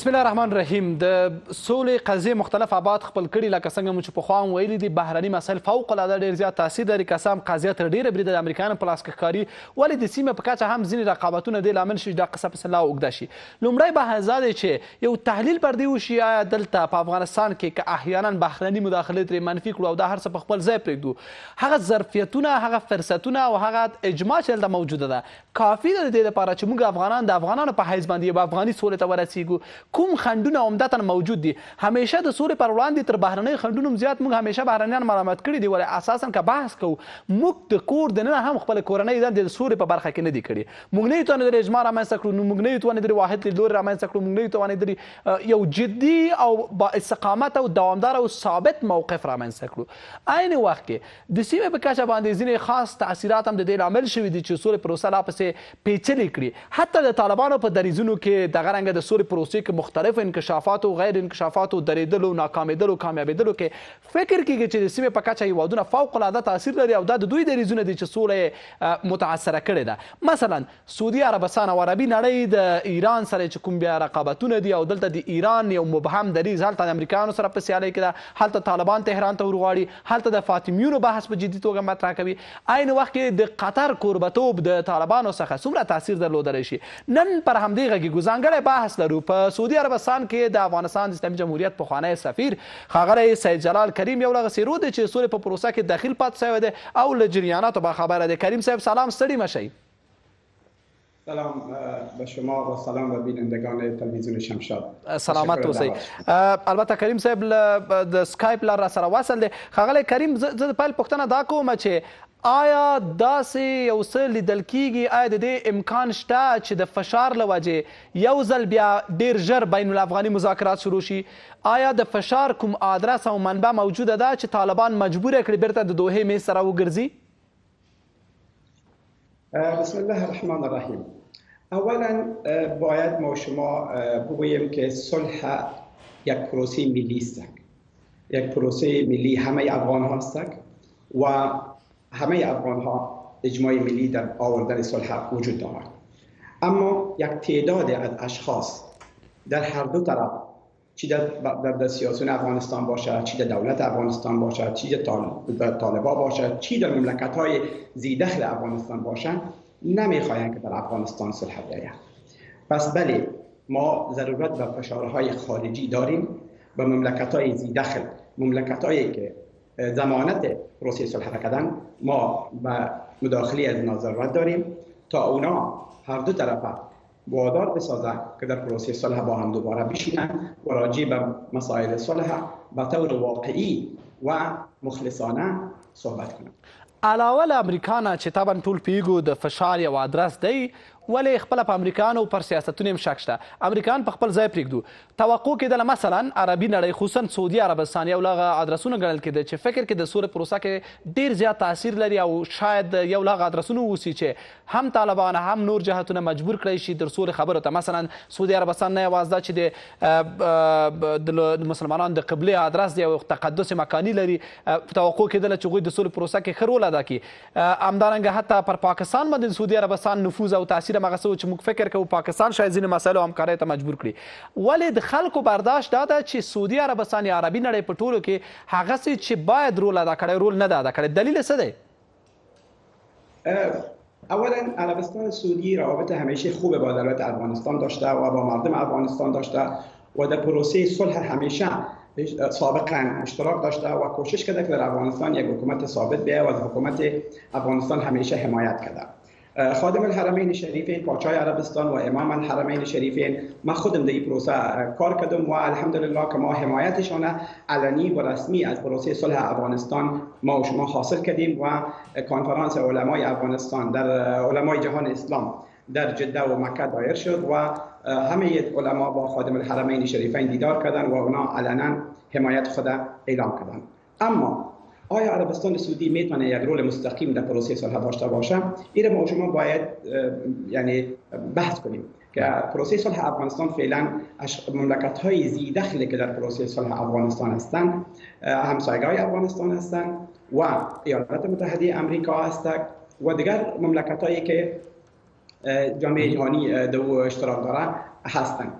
بسم الله الرحمن الرحیم. د سولې قضیې مختلف ابعاد خپل کړي، لکه څنګه مو چې پخوا هم ویلي دي بهرني مسایل فوق العاده ډېر زیات تاثیر لري. که څه هم قضیه تر ډېره بریده د امریکایانو په لاس کې ښکاري، ولې د سیمې په کچه هم ځینې رقابتونه دې لامل شي چې دا قصه پسې لا اوږده شي. لومړی بحث دا دی چې یو تحلیل پر دې وشي آیا دلته په افغانستان کې که احیانا بهرني مداخلې ترې منفي کړو او دا هر څه په خپل ځای پرېږدو، هغه ظرفیتونه، هغه فرصتونه او هغه اجماع چې دلته موجوده ده کافي ده د دې لپاره چې موږ افغانان د افغانانو په حیث باندې یو افغاني سولې ته ورسیږو؟ کوم خنډونه عمدتا موجود دي؟ همیشه د سولې پر وړاندې تر بهرنۍ خنډونو زیات موږ همیشه بهرنیان ملامت کړي دي، ولې اساسا که بحث کوو موږ د کور دننه هم خپله کورنۍ دندې د سولې په برخه کې نه دي کړي. موږ نه یو توانېدلي اجماع رامنځته کړو، موږ نه یو توانېدلي واحد لیدلوري رامنځته کړو، موږ نه یو توانېدلي یو جدي او با استقامت او دوامدار او ثابت موقف رامنځته کړو. عین وخت کې د سیمې په کچه باندې ځینې خاص تاثیرات هم د دې لامل شوي دي چې سولې پروسه لا پسې پیچلې کړي. حتی د طالبانو په دریځونو کې دغه رنګه د سولې پروسې کې مختلف انکشافات او غیر انکشافاتو درېدلو، ناکامېدلو، کامیابېدلو کې فکر کېږي چې د سیمې په کچه هېوادونه فوق العاده تاثیر لري او دا د دوی دریځونه دي چې سوله یې متاثره کړې ده. مثلا سعودي عربستان او عربي نړۍ د ایران سره چې کوم بیا رقابتونه دي او دلته د ایران یو مبهم دریځ هلته د امریکایانو سره په سیالۍ کې ده، هلته طالبان تهران ته ورغواړي، هلته د فاطمیونو بحث په جدي توګه مطرح کوي. عین وخت کې د قطر کوربتوب د طالبانو څخه څومره تاثیر درلودلی شي. نن پر همدې غږیږو، ځانګړی بحث لرو په سعودي عربستان کې د افغانستان د اسلامي جمهوریت پخوانی سفیر ښاغلی سید جلال کریم یو لغه سیرو دی چې سولې په پروسه کې دخیل پاتې شوی دی او له جریاناتو باخبره دی. کریم صاحب سلام، ستړي مه شئ. سلام به شما و سلام به بینندگان تلویزیون شمشاد. سلامت اوسئ. البته کریم صاحب د سکایپ لار را سره وصل دی. ښاغلی کریم، زه د پیل پوښتنه دا کوم چې آیا داسې یو څه لیدل کیږي، آیا د دې امکان شته چې د فشار له وجې یو ځل بیا ډیر ژر بین الافغاني مذاکرات شروع شي؟ آیا د فشار کوم آدرس او منبع موجوده ده چې طالبان مجبوره کړي بیرته د دوحې میز سره وګرځي؟ بسم الله الرحمن الرحیم. اولا باید ما شما بگوییم که صلح یک پروسه ملی است، یک پروسه ملی همه افغان ها است و همه افغان ها اجماع ملی در آوردن صلح وجود دارد. اما یک تعداد از اشخاص در هر دو طرف، چی در سیاست افغانستان باشد، چی در دولت افغانستان باشد، چی در طالبان باشد، چی در مملکت های زیدخل افغانستان باشند، نمیخواهند که در افغانستان صلح بیاید. پس بله، ما ضرورت به فشارهای خارجی داریم به مملکت های زیدخل، مملکت هایی که ضمانت پروسه صلح کردن، ما به مداخله از اونا ضرورت داریم تا اونا هر دو طرف وادار بسازن که در پروسه صلح با هم دوباره بشینن و راجع به مسائل صلح به طور واقعی و مخلصانه صحبت کنن. علاوه له امریکا نه چې طبعا ټول پیږو د فشار یو ادرس دی، ولې خپله په امریکایانو پر سیاستونو هم شک شته. امریکایان په خپل ځای پرېږدو. توقع کېدله مثلا عربي نړۍ خصوصا سعودي عربستان یو لغه ادرسونه ګڼل کېده چې فکر کې د سولې پروسه کې ډېر زیات تاثیر لري او شاید یو لغه ادرسونه اوسي چې هم طالبان هم نور جهتونه مجبور کړی شي در سولې خبرو ته. مثلا سعودي عربستان نه یوازې دا چې د مسلمانانو د قبلې ادرس دی او تقدس مکاني لري، توقع کېدله چې هغوی د سولې پروسه کې ښه رول ادا کړي. همدارنګه حتی پر پاکستان باندې د سعودي عربستان نفوذ او تاثیر هم هغه څه چې موږ فکر کوو پاکستان شاید ځینې مسایلو همکارۍ ته مجبور کړي. ولې د خلکو برداشت دا ده چې سعودي عربستان یا عربي نړۍ په ټولو کې هغسې چې باید رول ادا کړی رول نه ده ادا کړی؟ دلیل څه دی؟ اولا عربستان سعودی روابط همیشه خوب با دولت افغانستان داشته و با مردم افغانستان داشته و در پروسه صلح همیشه سابقا اشتراک داشته و کوشش کرده که در افغانستان یک حکومت ثابت بیاید و از حکومت افغانستان همیشه حمایت کرده. خادم الحرمین شریفین، پادشاه عربستان و امام الحرمین شریفین، من خودم در این پروسه کار کردم و الحمدلله که ما حمایتشان علنی و رسمی از پروسه صلح افغانستان ما و شما حاصل کردیم و کنفرانس علمای افغانستان در علمای جهان اسلام در جده و مکه دایر شد و همه علما با خادم الحرمین شریفین دیدار کردن و اونا علنا حمایت خود اعلام کردن. اما آیا عربستان سعودی میتونه یک رول مستقیم در پروسه صلح داشته باشه؟ این ما شما باید یعنی بحث کنیم که پروسه صلح افغانستان فعلا مملکت های زی دخلی که در پروسه صلح افغانستان هستند، همسایگان افغانستان هستند و ایالات متحده امریکا هستند و دیگر مملکت هایی که جامعه جهانی در اشتراک داره هستند.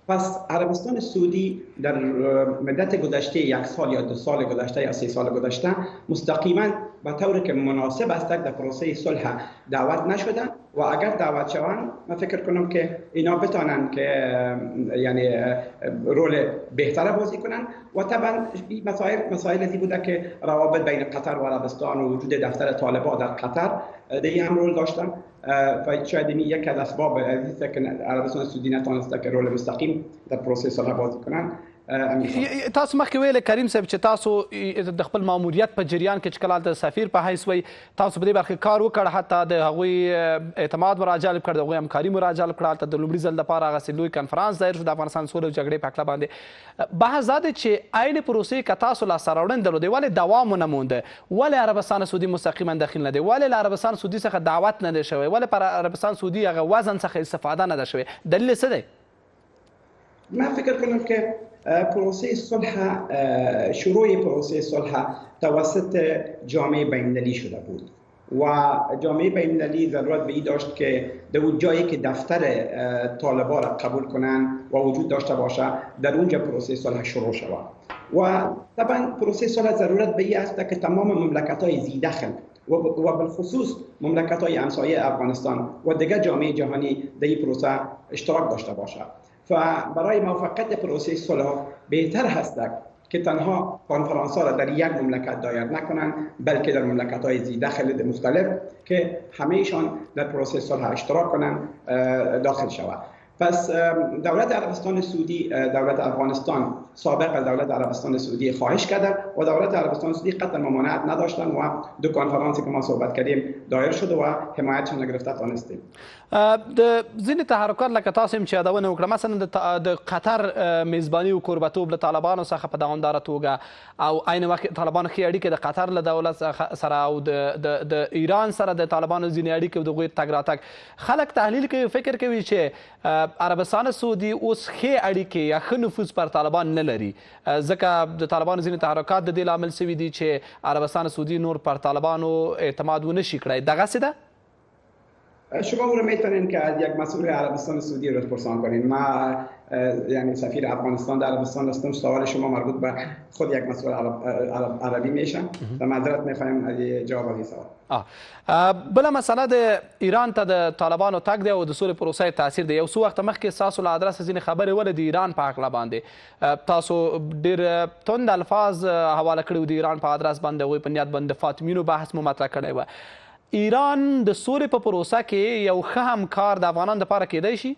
پس عربستان سعودی در مدت گذشته 1 سال یا 2 سال گذشته یا 3 سال گذشته مستقیما به طوری که مناسب است در پروسه صلح دعوت نشده و اگر دعوت شوند من فکر کنم که اینا بتانند که یعنی رول بهتر بازی کنند و طبعا مسائلی بوده که روابط بین قطر و عربستان و وجود دفتر طالبان در قطر دیگه هم رول داشتن و شاید این یک از اسباب است که عربستان سعودی نتونسته که رول مستقیم در پروسه صلح بازی کنند. تاسو مخکې ویل کریم صاحب چې تاسو د خپل ماموریت په جریان کې چې کله د سفیر په حیث وی تاسو په دې برخه کار وکړ حتی د هغوی اعتماد مراجعه کړ د هغوی همکاري مراجعه کړه حتی د لومړي ځل لپاره هغه لوی کنفرانس دایر شو د افغانستان سولې او جګړې په اړه باندې بحث دا دی چې عین پروسې که تاسو لاسته راوړنې درلودې ولې دوام ونه مونده ولې عربستان سعودي مستقیما داخل نه دی ولې له عربستان سعودي څخه دعوت نه دی شوی ولې پر عربستان سعودي هغه وزن څخه استفاده نه ده شوې دلیل څه دی؟ من فکر کنم که پروسه صلح شروع پروسه صلح توسط جامعه بین‌المللی شده بود و جامعه بین‌المللی ضرورت به این داشت که در جایی که دفتر طالبان را قبول کنند و وجود داشته باشه در اونجا پروسه صلح شروع شود و طبعا پروسه صلح ضرورت به این است که تمام مملکت‌های ذی دخل و بالخصوص مملکت‌های همسایه افغانستان و دیگر جامعه جهانی در این پروسه اشتراک داشته باشه. برای موفقیت پروسه صلح بهتر هست که تنها کنفرانس ها را در یک مملکت دایر نکنند بلکه در مملکت های ذی دخل مختلف که همهشان در پروسه صلح اشتراک کنند داخل شود. پس دولت عربستان سعودی دولت افغانستان سابق از دولت عربستان سعودی خواهش کرده و دولت عربستان سعودی قطعا ممانعت نداشتن و 2 کنفرانسی که ما صحبت کردیم دایر شده و حمایتشون گرفته تانستیم. د ځینې تحرکات لکه تاسو هم چې یادونه وکړه مثلا د قطر میزباني او کوربتوب له طالبانو څخه په دوامداره توګه او عین وخت طالبانو ښې اړیکې د قطر له دولت سره او د ایران سره د طالبانو ځینې اړیکې او د هغوی تګ راتګ خلک تحلیل کوي فکر کوي چې عربستان سعودي اوس ښې اړیکې یا ښه نفوذ پر طالبان نه لري ځکه د طالبانو ځینې تحرکات د دې لامل شوي دي چې عربستان سعودي نور پر طالبانو اعتماد ونه شي کړی دغسې ده؟ شما او رو میتونین که از یک مسئول عربستان سعودی رو پرسان کنین. ما یعنی سفیر افغانستان در عربستان هستم. سوال شما مربوط به خود یک مسئول عربی میشن و معذرت میخوایم از جواب این سوال. بله مسئله د ایران ته د طالبانو تګ دی او د سولې پروسې تاثیر دی. یو څو وخته مخکې ستاسو له ادرسه ځینې خبرې ولې د ایران په هکله باندې تاسو ډېر توند الفاظ حواله کړي وو د ایران په ادرس باندې هغوی په نیت باندې فاطمینو بحث مو مطرح کړی و. ایران د سولې په پروسه کې یو ښه همکار د افغانانو لپاره کیدای شي؟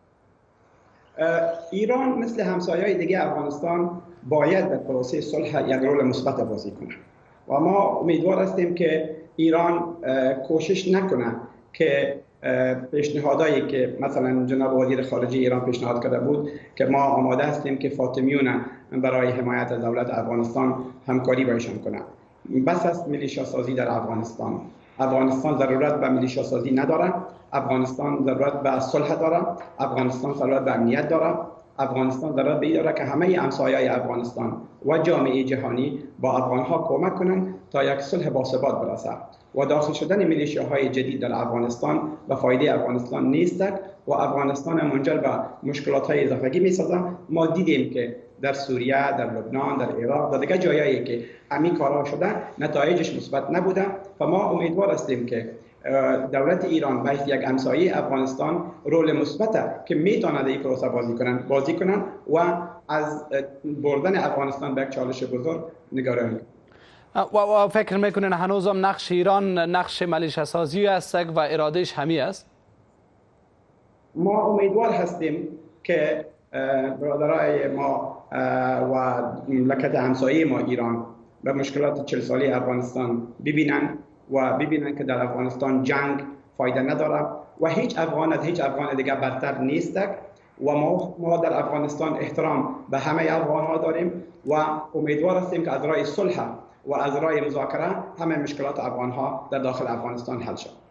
ایران مثل همسایه‌های دیگه افغانستان باید در پروسه صلح یک رول مثبت بازی کنه و ما امیدوار هستیم که ایران کوشش نکنه که پیشنهادایی که مثلا جناب وزیر خارجه ایران پیشنهاد کرده بود که ما آماده هستیم که فاطمیون برای حمایت از دولت افغانستان همکاری بایشان کنه. بس است میلیشیا سازی در افغانستان. افغانستان ضرورت به میلیشیا سازی نداره. افغانستان ضرورت به صلح داره. افغانستان ضرورت به امنیت داره. افغانستان ضرورت به این داره که همه همسایه‌های افغانستان و جامعه جهانی با افغانها کمک کنند تا یک صلح باثبات برسه و داخل شدن میلیشیاهای جدید در افغانستان به فایده افغانستان نیست و افغانستان منجر به مشکلات‌های اضافگی می‌سازه. ما دیدیم که در سوریه، در لبنان، در عراق و دیگر جایایی که همین کارها شده نتایجش مثبت نبوده و ما امیدوار هستیم که دولت ایران به یک همسایه افغانستان رول مثبت که میتونه این پروسه بازی کنن و از بردن افغانستان به یک چالش بزرگ نگرانی و فکر میکنین هنوزم نقش ایران نقش ملیشه سازی است و ارادهش همی است؟ ما امیدوار هستیم که برادرای ما و مملکت همسایه ما ایران به مشکلات 40 ساله افغانستان ببینن که در افغانستان جنگ فایده نداره و هیچ افغان از هیچ افغان دیگه برتر نیست و ما در افغانستان احترام به همه افغان‌ها داریم و امیدوار هستیم که از راه صلح و از راه مذاکره همه مشکلات افغان‌ها در داخل افغانستان حل شود.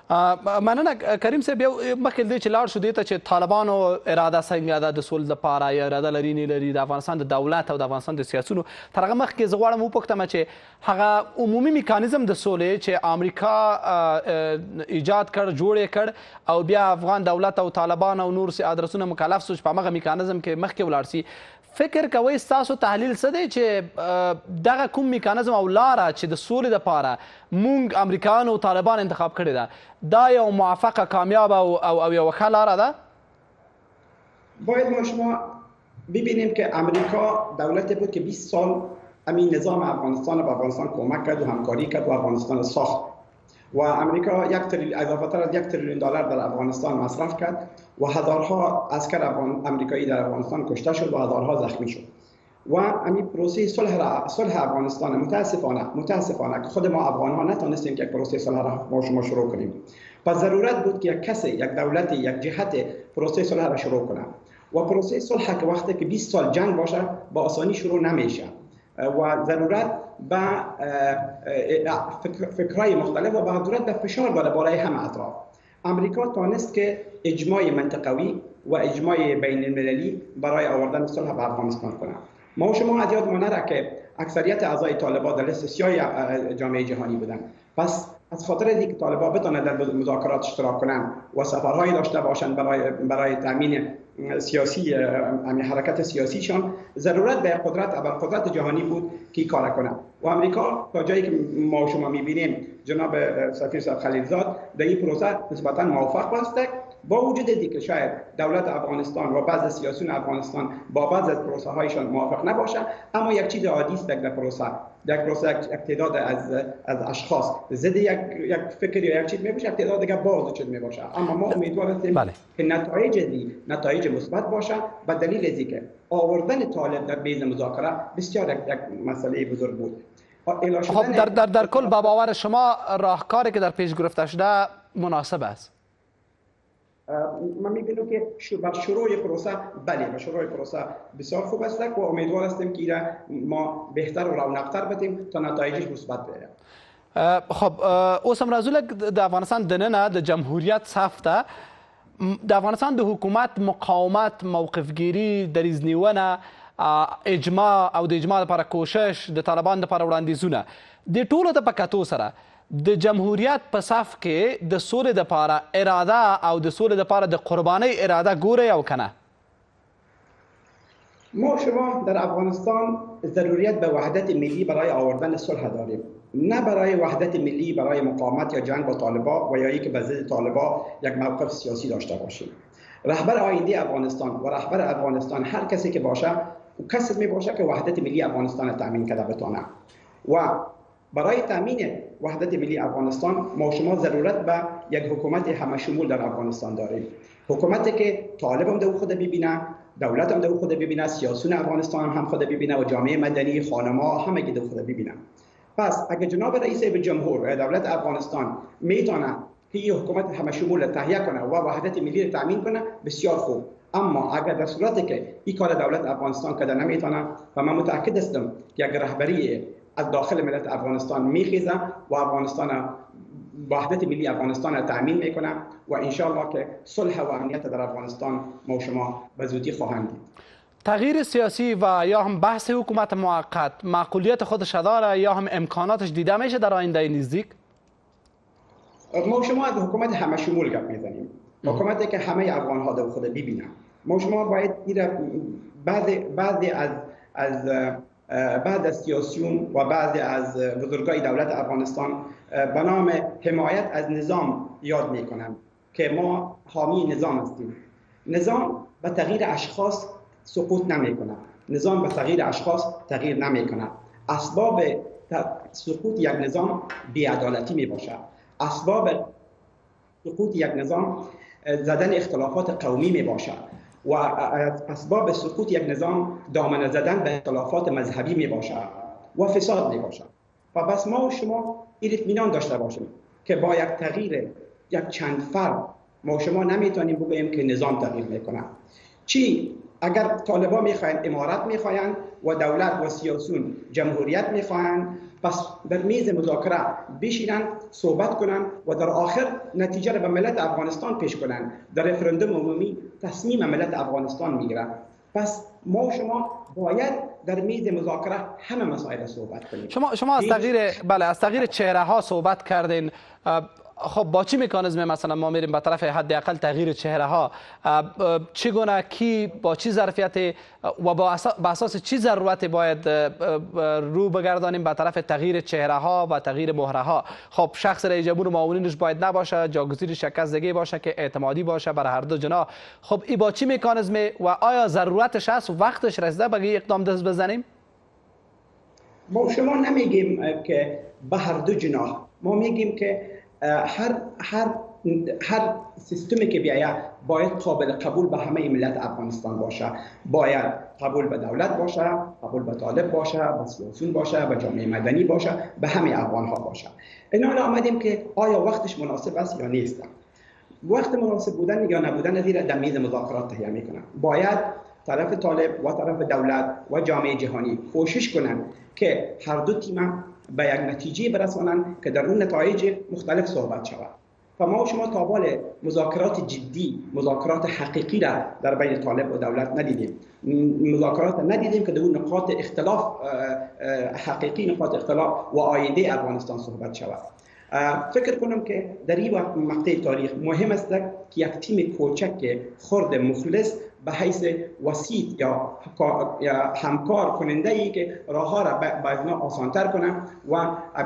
مننه کریم صاحب. یو مخکې دی چې لاړ شو دې ته چې طالبانو اراده څنګه ده د سولې لپاره، یا اراده لري نه لري، د افغانستان د دولت او د افغانستان د سیاسونو. تر هغه مخکې زه غواړم وپوښتم چې هغه عمومي میکانیزم د سولې چې امریکا ایجاد کړ، جوړ یې کړ، او بیا افغان دولت او طالبان او نور ادرسونه مکلف سو چې په هغه میکانیزم کې مخکې ولاړ سي. فکر کوئ ستاسو تحلیل څه دی چې دغه کوم میکانیزم او لاره چې د سولې دپاره موږ امریکایان او طالبان انتخاب کړې ده، دا یو موفقه، کامیاب او یوه ښه لاره ده؟ باید ما شما ببینیم که امریکا دولتی بود که 20 سال همین نظام افغانستان به افغانستان کمک کرد و همکاری کرد و افغانستان ساخت و امریکا اضافه تر از 1 تریلیون دلار در افغانستان مصرف کرد و هزارها عسکر امریکایی در افغانستان کشته شد و هزارها زخمی شد و همین پروسه صلح افغانستان متاسفانه که خود ما افغان ها نتونستیم که یک پروسه صلح را ما شما شروع کنیم. پس ضرورت بود که یک کسی، یک دولتی، یک جهت پروسه صلح را شروع کنه و پروسه صلح که وقتی که 20 سال جنگ باشه با آسانی شروع نمیشه و ضرورت به فکرهای مختلف و به ضرورت به فشار داره بالای همه اطراف. امریکا تانست که اجماع منطقوی و اجماع بین المللی برای آوردن صلح به افغانستان کنه. ما و شما از یادمان نره که اکثریت اعضای طالبان در لیست سیاه جامعه جهانی بودن. پس از خاطر اینکه طالبان بتونن در مذاکرات اشتراک کنن و سفرهایی داشته باشند برای تامین سیاسی حرکت سیاسیشان، ضرورت به قدرت جهانی بود که کار کنه و امریکا تا جایی که ما و شما می‌بینیم جناب سفیر صاحب خلیلزاد در این پروسه نسبتا موفق بوده، با وجود اینکه شاید دولت افغانستان و بعض سیاسیون افغانستان با بعض از پروسه هایشان موافق نباشه، اما یک چیز عادی است در پروسه یک تعداد از اشخاص ضد یک فکر یا یک چیز میباشه، یک تعداد دیگه باز چیز میباشه. اما ما امیدوار هستیم که نتایج مثبت باشه به دلیل اینکه آوردن طالب در میز مذاکره بسیار یک مسئله بزرگ بود. خب در کل با باور شما راهکاری که در پیش گرفته شده مناسب است؟ من می‌بینم که بر شروع پروسه بسیار خوب است و امیدوار هستیم که ما بهتر و رونق‌تر بدیم تا نتایجش مثبت بیاید. خب اوس هم راځو د افغانستان دننه د جمهوریت صف ته د افغانستان د حکومت مقاومت، موقفګیري، دریځ اجماع او د اجماع لپاره کوشش، د طالبان لپاره وړاندیزونه، د ټولو ته په کتو سره د جمهوریت په صف کې د سولې دپاره اراده او د سولې دپاره د قربانۍ اراده ګورئ او که نه؟ ما شما در افغانستان ضروریت به وحدت ملی برای آوردن صلح داریم، نه برای وحدت ملی برای مقاومت یا جنگ با طالبان و یا اینکه به ضد طالبان یک موقف سیاسی داشته باشیم. رهبر آینده افغانستان و رهبر افغانستان هر کسی که باشه کسی می باشه که وحدت ملی افغانستان تامین کرده بتونه و برای تامین وحدت ملی افغانستان ما شما ضرورت به یک حکومت همه شمول در افغانستان داریم، حکومتی که طالب هم در خود ببینه، دولت هم در خود ببینه، سیاسیون افغانستان هم خود ببینه و جامعه مدنی، خانما همه که در خود ببینه. پس اگر جناب رئیس جمهور و دولت افغانستان میتونه که این حکومت همه شمول تهیه کنه و وحدت ملی را تامین کنه بسیار خوب، اما اگر در صورتی که این کار دولت افغانستان کرده نمیتونه و من متأکد هستم که یک رهبری از داخل ملت افغانستان میخیزه و افغانستان وحدت ملی افغانستان را تامین میکنه و انشاءالله که صلح و امنیت در افغانستان ما و شما به زودی خواهند دید. تغییر سیاسی و یا هم بحث حکومت موقت معقولیت خودش داره یا هم امکاناتش دیده میشه در آینده نزدیک؟ ما و شما از حکومت همه شمول گپ میزنیم، حکومتی که همه افغان ها در خود ببینن. ما و شما باید بعد از سیاسیون و بعضی از بزرگای دولت افغانستان به نام حمایت از نظام یاد میکنن که ما حامی نظام هستیم. نظام به تغییر اشخاص سقوط نمیکنه، نظام به تغییر اشخاص تغییر نمیکنه. اسباب سقوط یک نظام بی‌عدالتی میباشه، اسباب سقوط یک نظام زدن اختلافات قومی میباشه و اسباب سقوط یک نظام دامنه زدن به اختلافات مذهبی میباشه و فساد میباشه. و بس ما و شما این اطمینان داشته باشیم که با یک تغییر یک چند فرد ما و شما نمیتونیم بگوییم که نظام تغییر میکنه. چی اگر طالبان میخواین امارت میخواین و دولت و سیاسیون جمهوریت میخواهند، پس در میز مذاکره بشینن، صحبت کنن و در آخر نتیجه را به ملت افغانستان پیش کنن. در رفراندوم عمومی تصمیم ملت افغانستان میگیره. پس ما و شما باید در میز مذاکره همه مسائل صحبت کنیم. شما از تغییر چهره ها صحبت کردین. خب با چی مکانیزم مثلا ما میریم به طرف حداقل تغییر چهره ها؟ چگونه کی با چی ظرفیت و با اساس چی ضرورت باید رو بگردانیم به طرف تغییر چهره ها و تغییر مهره ها؟ خب شخص رئیس جمهور و معاونینش باید نباشه، جاگزیر شکستگی باشه که اعتمادی باشه برای هر دو جناح. خب این با چی مکانیزم و آیا ضرورتش هست و وقتش رسیده به اقدام دست بزنیم؟ ما شما نمیگیم که به هر دو جناح، ما میگیم که هر سیستمی که بیاید باید قابل قبول به همه ملت افغانستان باشه. باید قبول به دولت باشه، قبول به طالب باشه، به سیاسیون باشه، به جامعه مدنی باشه، به همه افغان ها باشه. اینا آمدیم که آیا وقتش مناسب است یا نیست. وقت مناسب بودن یا نبودن زیر در میز مذاکرات تهیه میکنن. باید طرف طالب و طرف دولت و جامعه جهانی کوشش کنند که هر دو تیم به یک نتیجه برسانند که در اون نتایج مختلف صحبت شود. و ما و شما تا بال مذاکرات جدی، مذاکرات حقیقی را در بین طالب و دولت ندیدیم. مذاکرات ندیدیم که در اون نقاط اختلاف حقیقی، نقاط اختلاف و آینده افغانستان صحبت شود. فکر کنم که در این مقطع تاریخ مهم است که یک تیم کوچک خرد مخلص به حیث وسیط یا همکار کننده ای که راه ها را به آسانتر کنه و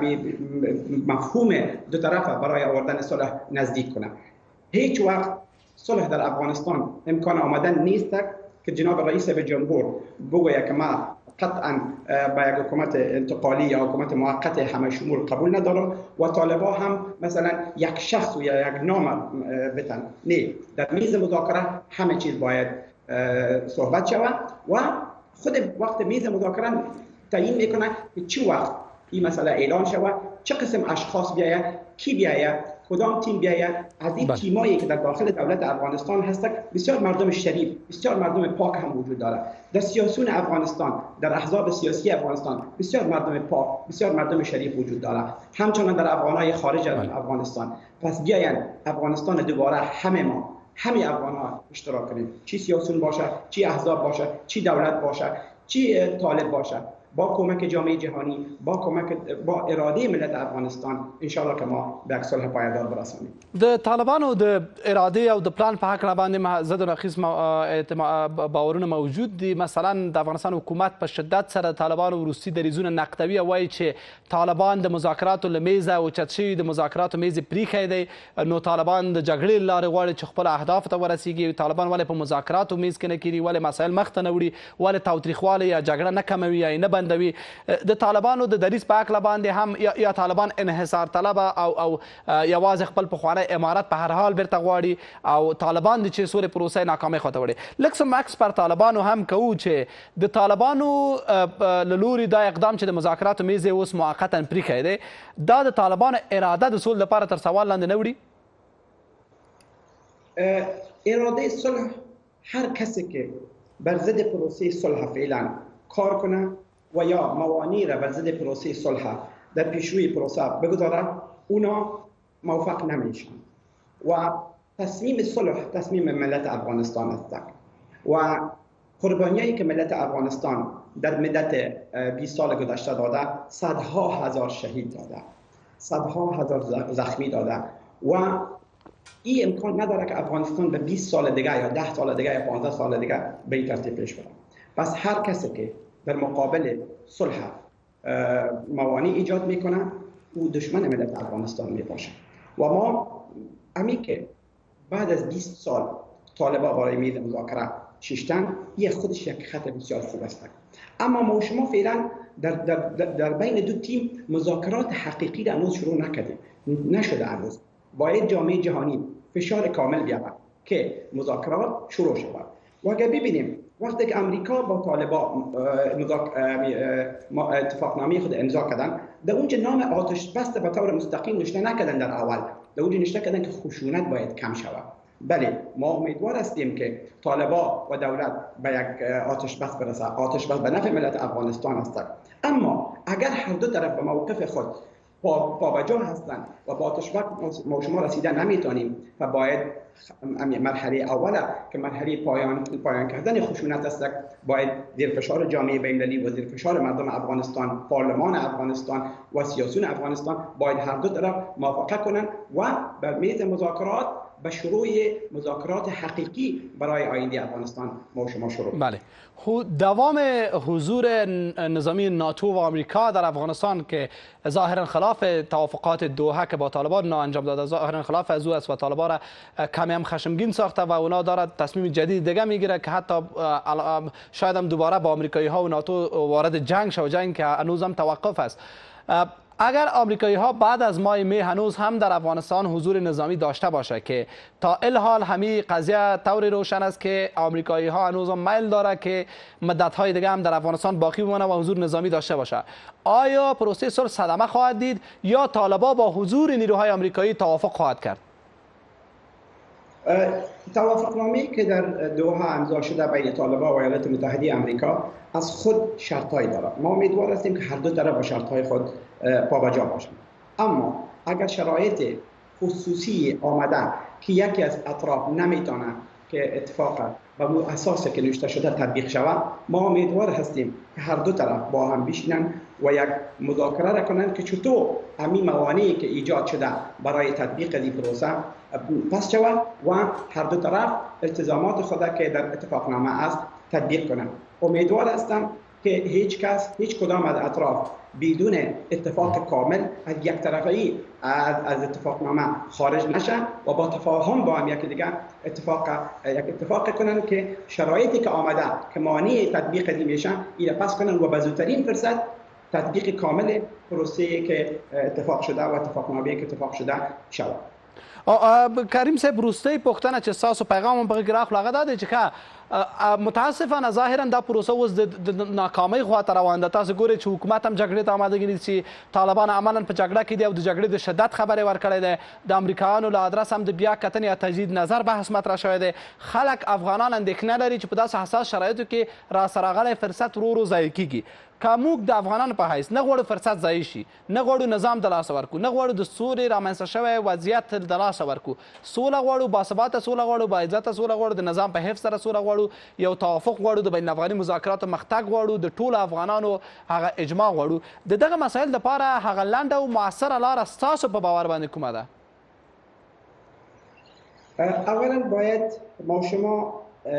مفهوم دو طرف برای آوردن صلح نزدیک کنه. هیچ وقت صلح در افغانستان امکان آمدن نیست که جناب رئیس جمهور بگوید که ما قطعا با یک حکومت انتقالی یا حکومت موقت همه شمول قبول ندارم و طالبا هم مثلا یک شخص و یا یک نام بتن. نه، در میز مذاکره همه چیز باید صحبت شود و خود وقت میز مذاکره تعیین میکنه که چه وقت این مسئله اعلان شود، چه قسم اشخاص بیاید، کی بیاید، کدام تیم بیاید. از این تیمایی که در داخل دولت افغانستان هست بسیار مردم شریف، بسیار مردم پاک هم وجود داره. در سیاسیون افغانستان، در احزاب سیاسی افغانستان بسیار مردم پاک، بسیار مردم شریف وجود داره، همچنان در افغانهای خارج از افغانستان. پس بیاین افغانستان دوباره همه افغان ها اشتراک کنیم، چی سیاسیون باشه، چی احزاب باشه، چی دولت باشه، چی طالب باشه، با کمک جامعه جهانی، با اراده ملت افغانستان ان شاء الله که ما به صلح پایدار برسانیم. د طالبانو د اراده او د پلان په حق باندې زه د نقیص باورونه موجود دي. مثلا د افغانستان حکومت په شدت سره طالبانو وروستي دریځونه نقدوي او وایي چې طالبان د مذاکراتو له میزه اوچت شوي، د مذاکراتو میز پریښی دی، نو طالبان د جګړې له لارې غواړي چې خپل اهدافو ته ورسیږي. طالبان ولې په مذاکراتو میز کې نه کېږي، ولې مسایل مخ ته نه وړي، ولې تاوتریخوالی یا جګړه نه کموي یا نه بندوي. د طالبانو د دریځ په حق باندې هم یا طالبان انحصار طلبه او یوازې خپل پخوانی امارت په هر حال بیرته غواړي او طالبان د چې سورې پروسه ناکامۍ خواته وړي. لږ څه مکس پر طالبانو هم کوو چې د طالبانو له لوري دا اقدام چې د مذاکراتو میز اوس موقتا پریښی دی، دا د طالبانو اراده د صلح لپاره تر سوال لاندې نه وړي؟ اراده صلح هر کسی که بر ضد پروسه صلح فعلا کار کنه و یا موانع را بر ضد پروسه صلح در پیشروی پروسه بگذاره، اونا موفق نمیشن و تصمیم صلح تصمیم ملت افغانستان است و قربانیایی که ملت افغانستان در مدت 20 سال گذشته داده، صدها هزار شهید داده، صدها هزار زخمی داده و این امکان نداره که افغانستان به 20 سال دیگه یا 10 سال دیگه یا 15 سال دیگه به این ترتیب پیش بره. پس هر کسی که در مقابل صلح موانع ایجاد میکنه او دشمن ملت افغانستان میباشه و ما همین که بعد از 20 سال طالبا برای میز مذاکره ششتن، یه خودش یک خط بسیار خوب است. اما ما شما فعلا در بین دو تیم مذاکرات حقیقی را هنوز شروع نکردیم، نشده هنوز. باید جامعه جهانی فشار کامل بیاورد که مذاکرات شروع شود. و اگر ببینیم وقتی که امریکا با طالبا اتفاقنامه خود امضا کردن، در اونجا نام آتش بس به طور مستقیم نشته نکردن، در اول در اونجا نشته کردن که خشونت باید کم شود. بله ما امیدوار هستیم که طالبا و دولت به یک آتش بس برسه. آتش بس به نفع ملت افغانستان است. اما اگر هر دو طرف به موقف خود پابجا هستند و با آتش بس ما شما رسیده نمیتونیم و باید مرحله اوله که مرحله پایان کردن خشونت است، باید زیر فشار جامعه بین‌المللی و زیر فشار مردم افغانستان، پارلمان افغانستان و سیاسیون افغانستان باید هر دو طرف موافقت کنند و بر میز مذاکرات به شروع مذاکرات حقیقی برای آینده افغانستان ما شما شروع. بله. دوام حضور نظامی ناتو و آمریکا در افغانستان که ظاهرا خلاف توافقات دوحه که با طالبان انجام داده، ظاهرا خلاف از او است و طالبان را کمی هم خشمگین ساخته و اونا دارد تصمیم جدید دیگه میگیره که حتی شاید هم دوباره با آمریکایی ها و ناتو وارد جنگ شود، جنگ که هنوز هم توقف است. اگر آمریکایی ها بعد از ماه می هنوز هم در افغانستان حضور نظامی داشته باشه که تا الحال همین قضیه طوری روشن است که آمریکایی ها هنوز هم میل داره که مدت های دیگه هم در افغانستان باقی بمانه و حضور نظامی داشته باشه، آیا پروسه صلح صدمه خواهد دید یا طالبان با حضور نیروهای آمریکایی توافق خواهد کرد؟ توافقنامه‌ای که در دوحه امضا شده بین طالبان و ایالات متحده آمریکا از خود شرط‌هایی دارد. ما امیدوار هستیم که هر دو طرف با شرط‌های خود پابجا باشند. اما اگر شرایط خصوصی آمده که یکی از اطراف نمیتونه که اتفاق و اون اساسی که نوشته شده تطبیق شود، ما امیدوار هستیم که هر دو طرف با هم بشینن و یک مذاکره را کنند که چطور همین موانعی که ایجاد شده برای تطبیق این پروسه پس شود و هر دو طرف التزامات خود که در اتفاقنامه است تطبیق کنند. امیدوار هستم که هیچ کدام از اطراف بدون اتفاق کامل از یک طرفی از اتفاقنامه خارج نشن و با تفاهم با هم یکی دیگر اتفاق کنند که شرایطی که آمده که مانع تطبیق دی میشن اینا پس کنند و به زودترین فرصت تطبیق کامل پروسه‌ای که اتفاق شده و اتفاقنامه‌ای که اتفاق شده شود. کریم صاحب روسته پختنه چې تاسو پیغام هم په کې راخلاغه ده چې که متاسفانه ظاهرا دا پروسه اوس د ناکامۍ خواته روان ده. تاسو ګورئ چې حکومت هم جګړې ته آمادګي نیسي، طالبان عملا په جګړه کې دي او د جګړې د شدت خبرې ورکړی دی، د امریکایانو له ادرس هم د بیا کتنې یا تجدید نظر بحث مطرح شوی دی. خلک افغانان اندېښنه لري چې په داسې حساس شرایطو کې راسره راغلی فرصت ورو ورو ضایع کیږي. که موږ د افغانانو په حیث نه غواړو فرصت ضایع شي، نه غواړو نظام د لاسه ورکړو، نه غواړو د سولې رامنځته شوی وضعیت د لاسه ورکړو، سوله غواړو، باثباته سوله غواړو، باعزته سوله غواړو، د نظام په حفظ سره سوله غواړو، یو توافق غواړو، د بین افغاني مذاکراتو مختګ غواړو، د ټولو افغانانو هغه اجماع غواړو. د دغه مسایل لپاره هغه لنډه او مؤثره لاره ستاسو په باور باندې کومه ده؟ اولا باید ما شما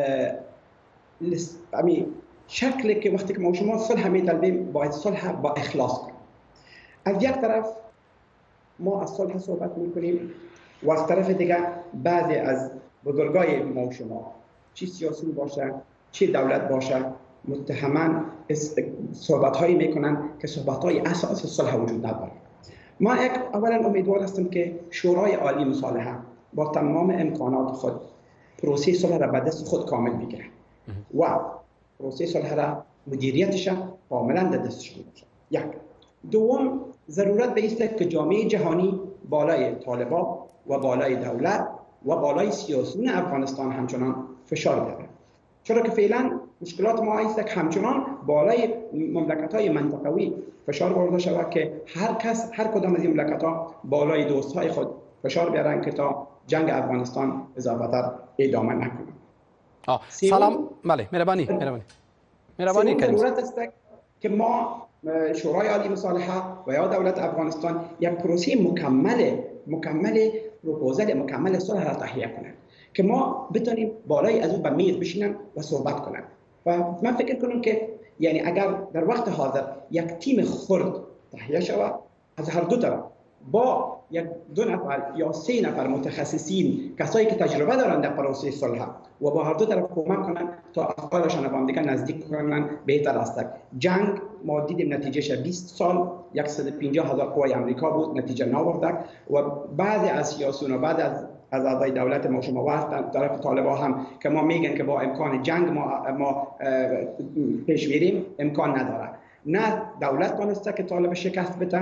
شکلی که وقتی که ما شما صلح میطلبیم باید صلح با اخلاص کنیم. از یک طرف ما از صلح صحبت میکنیم و از طرف دیگه بعضی از بزرگای ما شما چی سیاسی باشه چی دولت باشه متهماً صحبت هایی میکنن که صحبت های اساس صلح وجود نداره. ما اولا امیدوار هستم که شورای عالی مصالحه با تمام امکانات خود پروسه صلح را به دست خود کامل بگیره و پروسه صلح را مدیریتش کاملا در دستشون باشه. یک. دوم ضرورت به است که جامعه جهانی بالای طالبان و بالای دولت و بالای سیاسیون افغانستان همچنان فشار بیاره. چرا که فعلا مشکلات ما است که همچنان بالای مملکت‌های منطقوی فشار آورده شود که هر کدام از این مملکت‌ها بالای دوست‌های خود فشار بیارن که تا جنگ افغانستان اضافه‌تر ادامه نکنه. سلام. بله مهربانی کریم. ضرورت است که ما شورای عالی مصالحه و یا دولت افغانستان یک پروسه مکمل پروپوزل مکمل صلح را تهیه کنند که ما بتونیم بالای از او به میز بشینن و صحبت کنند. و من فکر کنم که یعنی اگر در وقت حاضر یک تیم خرد تهیه شود از هر دو طرف با یک 2 نفر یا 3 نفر متخصصین، کسایی که تجربه دارند در پروسه صلح و با هر دو طرف کمک کنند تا افکارشان به هم دیگه نزدیک کنند، بهتر است. جنگ ما دیدیم نتیجهش 20 سال 150,000 قوای آمریکا بود، نتیجه نآورد و بعضی از سیاسیون و بعضی از اعضای دولت ما شما و طرف طالبان هم که ما میگن که با امکان جنگ ما پیش میریم، امکان نداره. نه دولت تونسته که طالب شکست بده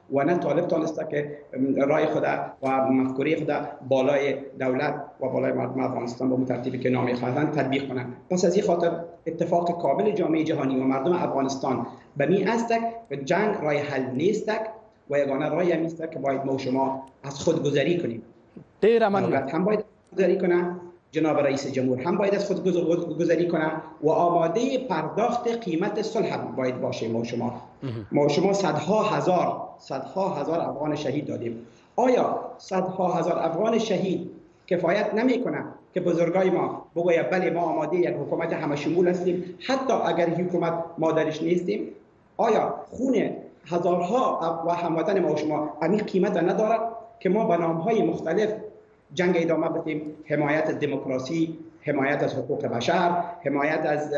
و نه طالب تانسته که رای خود و مفکوره خود بالای دولت و بالای مردم افغانستان به ترتیبی که نام خواهند تطبیق کنند. پس از این خاطر اتفاق کامل جامعه جهانی و مردم افغانستان به می است که جنگ رای حل نیست و یگانه رای هم است که باید ما و شما از خود گذری کنیم. دولت هم باید گذری کنه، جناب رئیس جمهور هم باید از خود گذری کنه و آماده پرداخت قیمت صلح باید باشه. ما و شما صدها هزار افغان شهید دادیم. آیا صدها هزار افغان شهید کفایت نمیکنه که بزرگای ما بگوید بله ما آماده یک حکومت همه شمول هستیم حتی اگر حکومت ما درش نیستیم؟ آیا خون هزارها و هموطن ما و شما همین قیمت ندارد که ما به نامهای مختلف جنگ ادامه بدیم؟ حمایت از دموکراسی، حمایت از حقوق بشر، حمایت از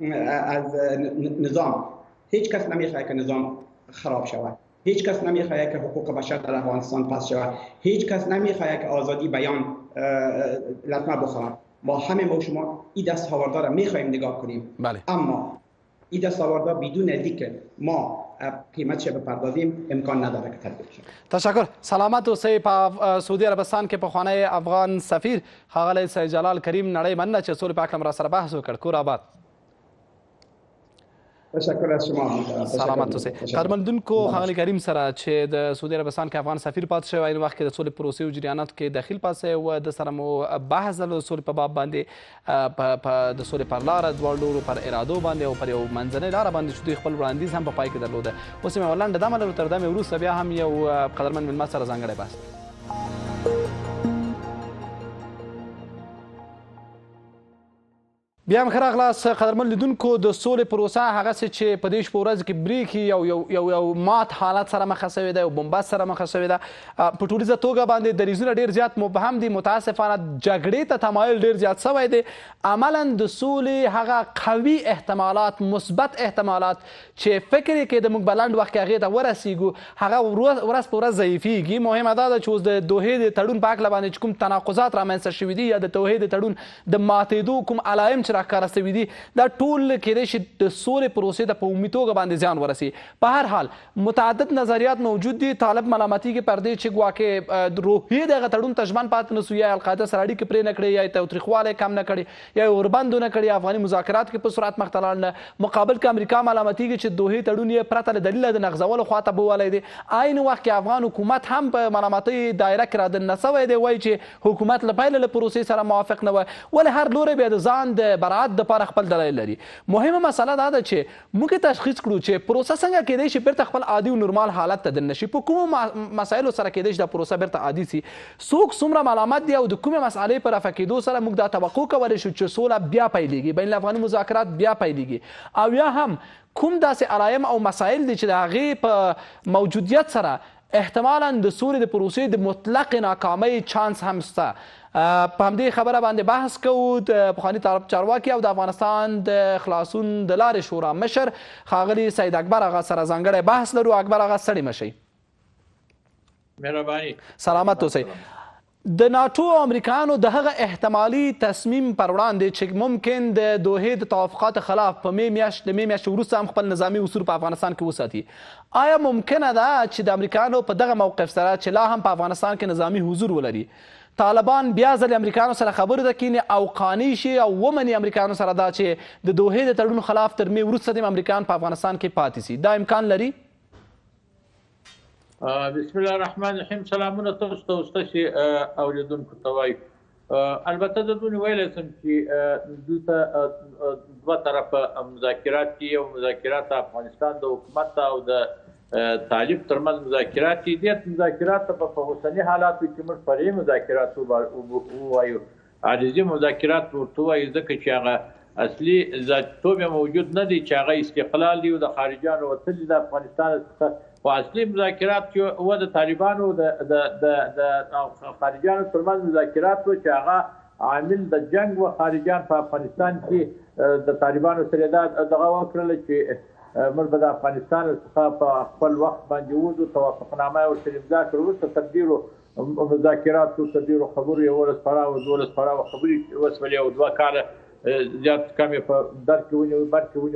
نظام. هیچ کس نمیخواد که نظام خراب شود، هیچ کس نمیخواد که حقوق بشر در افغانستان پس شود، هیچ کس نمیخواد که آزادی بیان لطمه بخورد. ما همه ما شما این دستاوردها را میخوایم نگاه کنیم. بله. اما این دستاوردها بدون اینکه ما قیمتش بپردازیم امکان نداره که تطبیق شود. تشکر. سلامت اوسئ. په سعودي عربستان کې پخوانی افغان سفیر ښاغلی سید جلال کریم نړۍ مننه چې سولې په هکله را سره بحث وکړ. کور آباد. تشکر از شما. سلامت اوسئ. قدرمنونکو، ښاغلي کریم سره چې د سعودي عربستان کې افغان سفیر پاتې شوی، این وخت کې د سولې پروسې او جریاناتو کې دخیل پاتې و، د سره مو بحث درلود سولې په باب باندې، د سولې پر لاره دواړو لورو پر ارادو باندې او پر یو منځنۍ لاره باندې چې دوی خپل وړاندیز هم په پای کې درلوده. اوس یې یوه لنډه دمه لرو، تر دمې وروسته بیا هم یو قدرمن مېلمه سره ځانګړی بحث. بیا هم ښه راغلاست قدرمن لیدونکو. د سولې پروسه هغسې چې په دې شپه ورځ کې بریښي یو مات حالت سره مخه شوې ده، یو بمبست سره مخه شوې ده. په ټولیزه توګه باندې دریځونه ډېر زیات مبهم دي. متاسفانه جګړې ته تمایل ډېر زیات شوی دی. عملا د سولې هغه قوي احتمالات، مثبت احتمالات چې فکر یې کې د موږ په لنډ وخت کې هغې ته ورسېږو، هغه ورځ په ورځ ضعیفېږي. مهمه دا ده چې اوس د دوحې د تړون په هکله باندې چې کوم تناقضات رامنځته شوي دي یا د دوحې د تړون د ماتېدو کوم علایم چې راښکاره شوي دي، دا ټول کېدای شي د سولې پروسې ته په عمومي توګه باندې زیان ورسي. په هر حال متعدد نظریات موجود دي. طالب ملامتېږي پر دې چې ګواکې روحیې دغه تړون ته ژمن پاتې نه سو، یا القاعده سره اړیکې پرې نه کړې، یا یې تاوتریخوالی کم نه کړې، یا یې وربند ونه کړې، افغاني مذاکرات کې په سرعت مخته لاړ نه. مقابل کې امریکا ملامتېږي چې دوحې تړون یې پرته له دلیله د نغځولو خواته بولی دی. عین وخت کې افغان حکومت هم په ملامتۍ دایره کې رادننه شوی دی، وایي چې حکومت له پیله له پروسې سره موافق نه وی، ولې هر لوری بیا د ځان د براعت دپاره خپل دلایل لري. مهمه مسله دا ده چې موږ تشخیص کړو چې پروسه څنګه کېدای شي بیرته خپل عادي او نورمال حالت ته دننه شي. په کومو مسایلو سره کېدای شي دا پروسه بیرته عادي سي، څوک څومره ملامت دي، او د کومې مسئلې په رفع کېدو سره موږ دا توقع کولی شو چې سوله بیا پیلېږي، بین الافغاني مذاکرات بیا پیلېږي، او یا هم کوم داسې علایم او مسایل دي چې د هغې په موجودیت سره احتمالا د سولې د پروسې د مطلق ناکامۍ چانس هم شته. په همدې خبره باندې بحث کوو. د پخواني طالب چارواکي او د افغانستان د خلاصون د لارې شورا مشر ښاغلي سید اکبر آغا سره ځانګړی بحث لرو. اکبر آغا ستړي مه شئ. مهرباني. سلامت اوسئ. د ناټو او امریکایانو د هغه احتمالي تصمیم پر وړاندې چې ممکن د دوحې د توافقاتو خلاف په مې میاشتې وروسته هم خپل نظامي اصول په افغانستان کې وساتي، آیا ممکنه ده چې د امریکایانو په دغه موقف سره چې لا هم په افغانستان کې نظامي حضور ولري، طالبان بیا ځل امریکایانو سره خبرو ته کیني او قانع شي او ومني امریکایانو سره دا چې د دوحې د تړون خلاف تر مې وروسته د امریکایان په افغانستان کې پاتې سي؟ دا امکان لري؟ بسم الله الرحمن الرحیم. سلامونه تاسو ته ستاسو اوریدونکو ته وایم. البته د دوی ویلی سم چې دوی ته دوه طرفه مذاکرات دي، او مذاکرات افغانستان د حکومت او د طالب ترمنځ مذاکرات دي. دې مذاکرات ته په اوسني حالاتو کې موږ فرعي مذاکرات ووایو، عارضي مذاکرات ورته وایو، ځکه چې هغه اصلي ذاتیتوب موجود نه دی، چې هغه استقلال دی او د خارجیانو وتلي د افغانستان څخه. خو اصلي مذاکرات چې و د طالبانو د خارجیانو ترمنځ مذاکرات و، چې هغه عامل د جنگ و خارجیان په افغانستان کې د طالبانو سره دغه وکړله چې موږ به د افغانستان څخه په خپل وخت باندې ووځو. توافقنامه ورسره امضا کړو، وروسته تر ډېرو مذاکراتو تر ډېرو خبرو 11 پړاو 12 پړاو خبرې وشولې، او 2 کاله زیات کم یې په در کې ونیوي، بر کې ونیوي.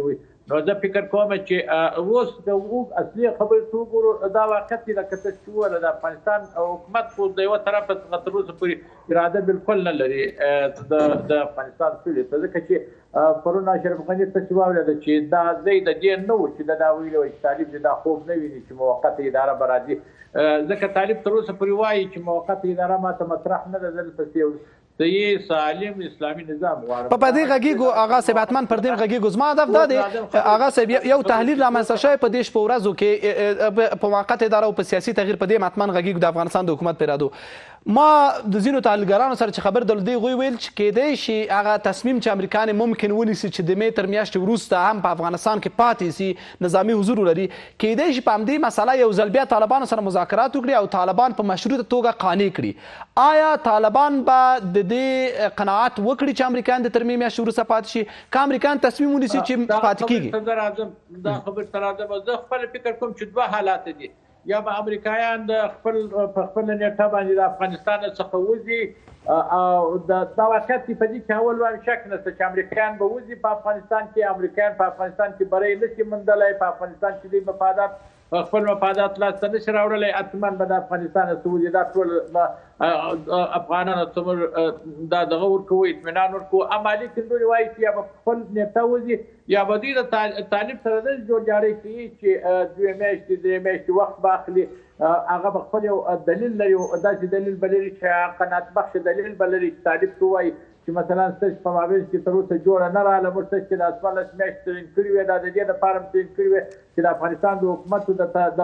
نو زه فکر کوم چې اوس د اصلي خبرې ته وګورو دا واقعیت دی لکه څه چې وویله د افغانستان حکومت خو د یوه طرفه څخه تر اوسه پورې اراده بالکل نه لري د افغانستان سولې ته، ځکه چې پرون اشرف غني ته چې واورېده چې دا ځای د دې نه و چې دا ویلي وایي چې طالب دا خوب نه ویني چې موقته اداره به راځي، ځکه طالب تر اوسه پورې وایي چې موقته اداره ماته مطرح نه ده، دلته صحیح سالم اسلامي نظام غواړم. په دې غږیږو آغا صاحب حتمن پر دې غږیږو زما هدف دا دی آغا صاحب یو تحلیل رامنځته شوی په دې شپو ورځو کې په موقته اداره او په سیاسي تغییر په دې حتمن غږیږو د افغانستان د حکومت په ارادو. ما د ځینو تحلیلګرانو سره چې خبر درلودی هغوی ویل چې کیدای شي هغه تصمیم چې امریکا ممکن ونیسي چې د مې تر میاشتې وروسته هم په افغانستان کې پاتې سي نظامي حضور ولري، کیدای شي په همدې مسله یو ځل بیا طالبانو سره مذاکرات وکړي او طالبان په مشروطه توګه قانع کړي. آیا طالبان به د دې قناعت وکړي چې امریکایان د تر مې میاشتې وروسته پاتې شي که امریکایان تصمیم ونیسي چې پاتې کیږي؟ دا خبر ته راځم، زه خپل فکر کوم چې دوه حالات دي، یا به امریکایان د خپل نیټه باندې د افغانستان څخه وځي او دا واقعیت په دې کې اول وایم شک نشته چې امریکایان به وځي په افغانستان کې، امریکایان په افغانستان کې بری نشي موندلی، په افغانستان کې دوی مفادات خپل مفادات لاسته نشي راوړلی، حتما به د افغانستان څخه وځي. دا ټول افغانانو ته دا دغه ورکوو اطمینان ورکوو، اما لیکن دوی وایي چې یا به خپل نیټه وځي یا به دوی د طالب سره داسې جوړجاړی کوي چې 2 میاشتې 3 میاشتې وخت به اخلي، هغه به خپل یو دلیل لري، داسې دلیل به لري چې قناعت بخش دلیل به لري چې طالب ته وایي چې مثلا ستاسو په مابین کې تر اوسه جوړه نه راغله، موږ ستاسو چې د 14 میاشتې ترین کړي وې، دا د دې دپاره هم ترین کړي وې چې د افغانستان د حکومت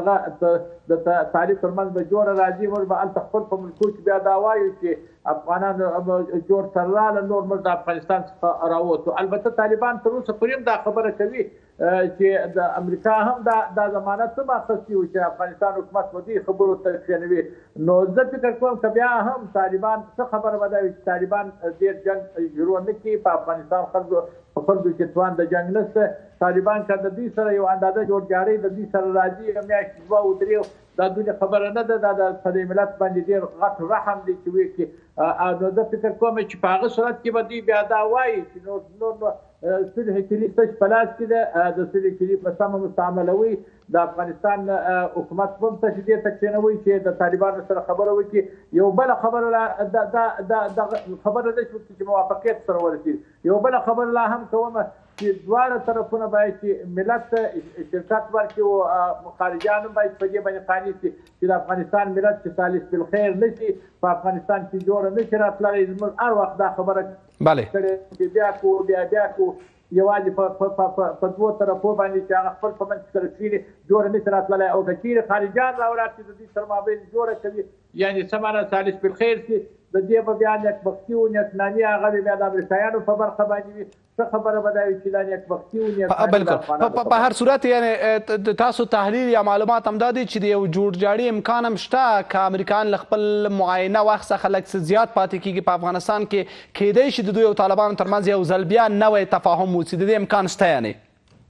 د طالب تر منځ به جوړه راځي، موږ به هلته خپل په ملکو کې بیا دا وایو چې افغانان جوړ سره راغله، نور موږ د افغانستان څخه راووتو. البته طالبان تر اوسه پورې هم دا خبره کوي چې د امریکا هم دا ضمانت هم اخیستي و چې افغانستان حکومت به دې خبرو ته کښېنوي. نو زه فکر کوم که بیا هم طالبان څه خبره به دا وي چې طالبان ډېر جنګ شروع نه کړي په افغانستان په خلکو کې توان د جنګ نشته، طالبان که د دوی سره یو اندازه جوړجاړی د دوی سره راځي یو میاشت 2 او 3 دا دوی خبره نه ده، دا په دې ملت باندې ډېر غټ رحم دی چې وایي کې. نو زه فکر کوم چې په هغه صورت کې به دوی بیا دا وایي چې نور صلح کلي تش په لاس کې ده، د صلح کلي په سمه مستعملوي، د افغانستان حکومت به هم تاسې دې ته کښېنوي چې د طالبانو سره خبره وکړي. یو بله خبره دا خبره ده چې موافقیت سره ورسېږي. یو بله خبره لا هم کومه چې دواړه طرفونه باید چې ملت ته شرکت ورکړي او خارجیان هم باید په دې باندې قانع شي چې د افغانستان ملت چې سالس بالخیر نه شي، په افغانستان کې جوړه نه شي راتللی. زموږ هر وخت دا خبره کړې چې بیا کو یوازې په 2 طرفو باندې چې هغه خپل په منځ کې سره کښېني جوړه نه شي راتللی، او که چېرې خارجیان راولاړ چې د دوی تر مابین جوړه کوي، یعنې څه معنا سالس بالخیر شي، د دې به بیا نیکبختي و نیکنامي هغه به بیا د امریکایانو په برخه باندې وي. څه خبره به دا وي چې دا نیکبختي و نیکنامي په هر صورت یعنې تاسو تحلیل یا معلومات هم دا دی چې د یو جوړجاړي امکان هم شته که امریکایان له خپل معاینه وخت څخه لږ څه زیات پاتې کېږي په افغانستان کې، کیدای شي د دوی او طالبانو ترمنځ یو ځل بیا نوی تفاهم وسي، د دې امکان شته یعنې؟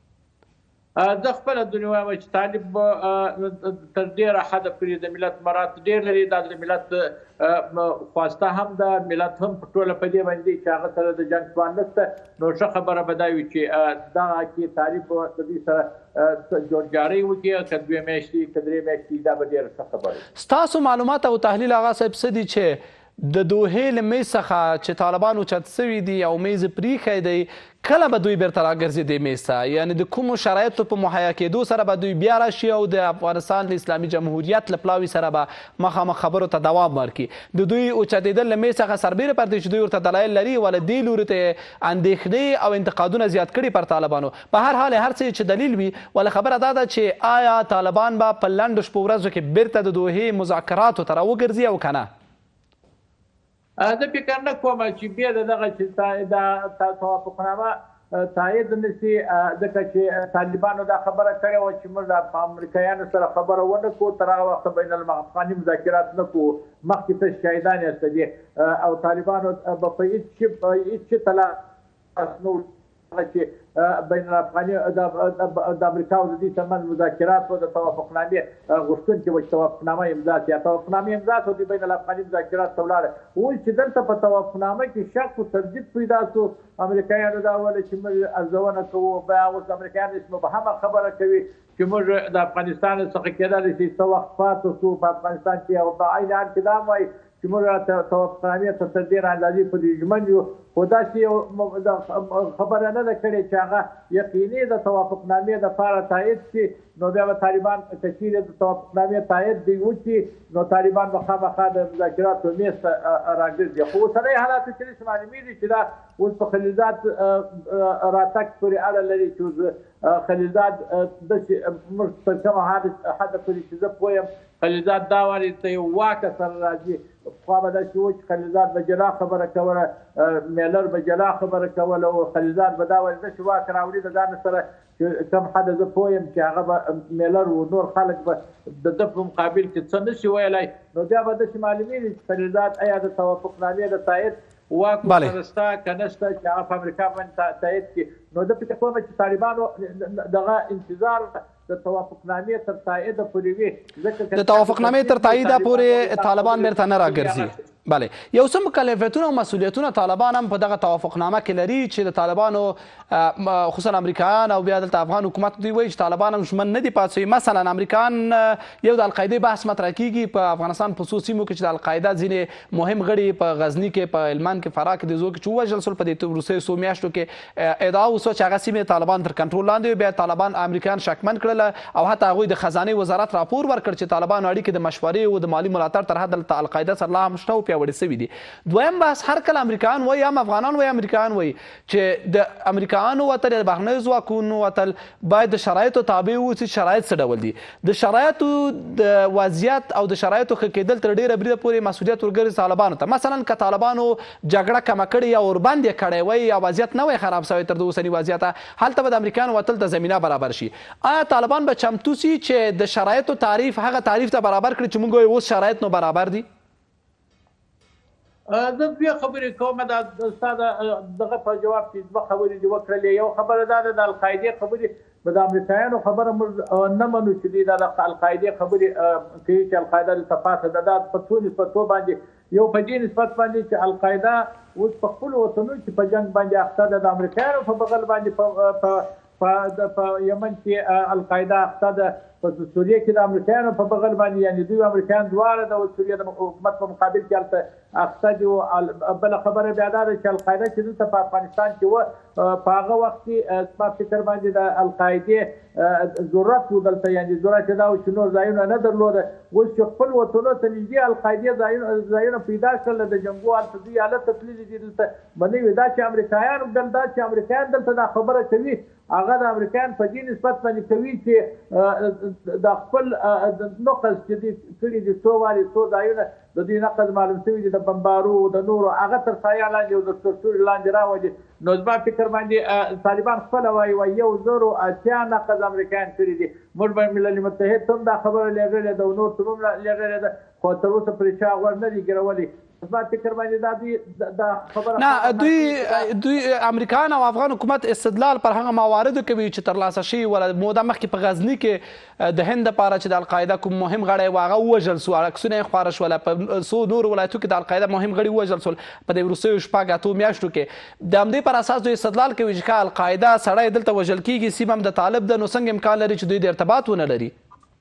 زه خپله دنیا وایم چې طالب تر ډېره حده پورې د ملت مراد ډېر لري، دا د ملت خواسته هم ده، ملت هم په ټوله په دې باندې چې هغه سره د جنګ توان نشته. نو ښه خبره به دا وي چې دغه کې طالب د دوی سره جوړجاړی وکړي، که 2 میاشتې که 3 میاشتې، دا به ډېره ښه خبره وي. ستاسو معلومات او تحلیل آغا صاحب څه دي چې د دوحې له میز څخه چې طالبان اوچت سوي دي او میز پریښی دی، کله به دوی بیرته راګرځي دې میز ته؟ یعنې د کومو شرایطو په مهیا کېدو سره به دوی بیا راشي او د افغانستان د اسلامي جمهوریت له پلاوي سره به مخامخ خبرو ته دوام ورکړي؟ د دوی اوچتېدل له میز څخه سربیره پر دی چې دوی ورته دلایل لري، ولې دې لوري ته اندېښنې او انتقادونه زیات کړي پر طالبانو؟ په هر حال هر څه چې دلیل وي، ولې خبره دا ده چې آیا طالبان به په لنډو شپو ورځو کې بیرته د دوحې مذاکراتو ته راوګرځي او که نه؟ زه فکر نه کوم چې بیا د دغه چې دا توافقنامه تایید نه شي، ځکه چې طالبانو دا خبره کړې وه چې موږ د امریکایانو سره خبره ونه کړو، تر هغه وخته بین الافغاني مذاکرات نه کړو، مخکې تش شهیدان یاست دي، او طالبانو به په هېڅ شي تلاس نه چې بین الافغاني د امریکا او د دې ترمنځ مذاکرات او د توافقنامې غوښتونکي وو چې توافقنامه امضا کړي یا توافقنامې امضا شوه د بین الافغاني مذاکرات ته ولاړه. اوس چې دلته په توافقنامه کې شک و تردید پیدا شو، امریکایانو دا وویل چې موږ ارزونه کوو، بیا اوس امریکایان مبهمه خبره کوي چې موږ د افغانستان څخه کېدلی شي څه وخت پاتې شو په افغانستان کې، او په عین حال کې دا هم وایي چې موږ توافقنامې ته تر ډېرې اندازې پورې ژمن یو. خو داسې خبره نه ده کړې چې هغه یقیني د توافقنامې دپاره تایید شي، نو بیا به طالبان که چیرې د توافقنامې تایید دوی وکړي نو طالبان به خامخا د مذاکراتو میز ته راګرځي. خو اوسنی حالاتو کې داسې معلومېږي چې دا اوس په خلیلزاد راتګ پورې اړه لري چې خلیلزاد داسې موږ تر کومه حده پورې چې زه پوه یم خلیلزاد دا واري ته یو واکه سره راځي. پخوا به داسې و چې خلیلزاد به جلا خبره کوله، میلر به جلا خبره کوله او خلیلزاد به دا وایي داسې واک راوړي د ځان سره چې کم حده زه پوه یم چې هغه به میلر و نور خلک به د ده په مقابل کې څه نه شي ویلی. نو بیا به داسې معلومېږي چې خلیلزاد ایا د توافقنامې د تایید واک ورسره شته که نه شته چې هغه په امریکا باندې تایید کړي. نو زه فکر کوم چې طالبانو دغه انتظار د توافقنامې تر تاییده پورې وي. د توافقنامې تر تاییده پورې طالبان بیرته نه راګرځي. بله، یو څه مکلفیتونه او مسؤلیتونه طالبان هم په دغه توافقنامه کې لري چې د طالبانو خصوصا امریکایان او بیا دلته افغان حکومت دوی وایي چې طالبان هم ژمن نه دي پاتې شوي. مثلا امریکایان یو د القاعدې بحث مطرح کیږي په افغانستان په څو سیمو کې چې د القاعده ځینې مهم غړي په غزني کې، په هلمند کې، فراه کې د زو کې چې ووژل شول په دې وروستیو څو میاشتو کې ادعا وسوه چې هغه سیمې طالبان تر کنټرول لاندې، بیا طالبان امریکایان شکمن کړل او حتی هغوی د خزانې وزارت راپور ورکړ چې طالبانو اړیکې د مشورې او د مالي ملاتړ تر حده له القاعده سره لا هم شته او پیاوړې شوي دي. دویم بحث هر کله امریکایان وایي هم افغانان وایي امریکایان وایي چې د امریکایانو وتل یا د بهرنیو ځواکونو وتل باید د شرایطو تابع واوسي. شرایط څه ډول دي؟ د شرایطو د وضعیت او د شرایطو ښه کېدل تر ډېره بریده پورې مسؤلیت ورګرځي طالبانو ته. مثلا که طالبانو جګړه کمه کړې یا ورباندې یې کړی وای یا وضعیت نه وای خراب شوی تر د اوسني وضعیته، هلته به د امریکایانو وتل ته زمینه برابر شي. آیا طالبان به چمتو سي چې د شرایطو تعریف هغه تعریف ته برابر کړي چې موږ اوس شرایط نو برابر دي؟ زه دوه خبرې کوم. دا ستا دغه په جواب کې دوه خبرې دې وکړلې. یو خبره دا ده د القاعدې خبرې به د امریکایانو خبره موږ نه منو چې دوی دا د القاعدې خبرې کوي چې القاعده دلته پاتې ده. دا په څو نسبتو باندې یو په دې نسبت باندې چې القاعده اوس په خپلو وطنونو کې په جنګ باندې اخته ده، د امریکایانو په بغل باندې په یمن کې القاعده اخته ده، په سوریه کې د امریکایانو په بغل باندې، یعنې دوی امریکایان دواړه د سوریه د حکومت په مقابل کې هلته اخته دي. بله خبره بیا دا ده چې القاعده چې دلته په افغانستان کې وه په هغه وخت کې زما فکر باندې د القاعدې ضرورت و دلته، یعنې ضرورت یې دا و چې نور ځایونه نه درلوده. اوس چې خپل وطنونو ته نږدې القاعدې ځایونه پیدا کړل د جنګو هلته دوی هلته تللي دي، دلته به نه وي. دا چې امریکایان دا چې امریکایان دلته دا خبره کوي هغه د امریکایان په دې نسبت باندې کوي چې د خپل نقض چې دوی کړي دي څو وارې څو ځایونه د دوی نقض معلوم شوي دي د بمبارو د نورو هغه تر سایه لاندې او د تورتوري لاندې راولي. نو زما فکر باندې طالبان خپله وایي 1080 نقض امریکایان کړي دي. موږ به ملل متحد ته هم دا خبره لېږلې ده او نور ته هم لېږلې ده، خو تر اوسه پرې چا غوږ نه دي ګرولي. زما فکر باندې دا خبره نه دوی امریکایان او افغان حکومت استدلال پر هغه مواردو کوي چې ترلاسه شوي ولا موده مخکې په غزني کې د هند دپاره چې د القاعده کوم مهم غړی و هغه ووژل سو، عکسونه یې خپاره شول. په څو نورو ولایتو کې د القاعده مهم غړي ووژل سول په دې وروستیو شپږ اتو میاشتو کې. د همدې پر اساس دوی استدلال کوي چې که القاعده سړی دلته وژل کېږي سیمه هم د طالب ده، نو څنګه امکان لري چې دوی د ارتباط ونه لري؟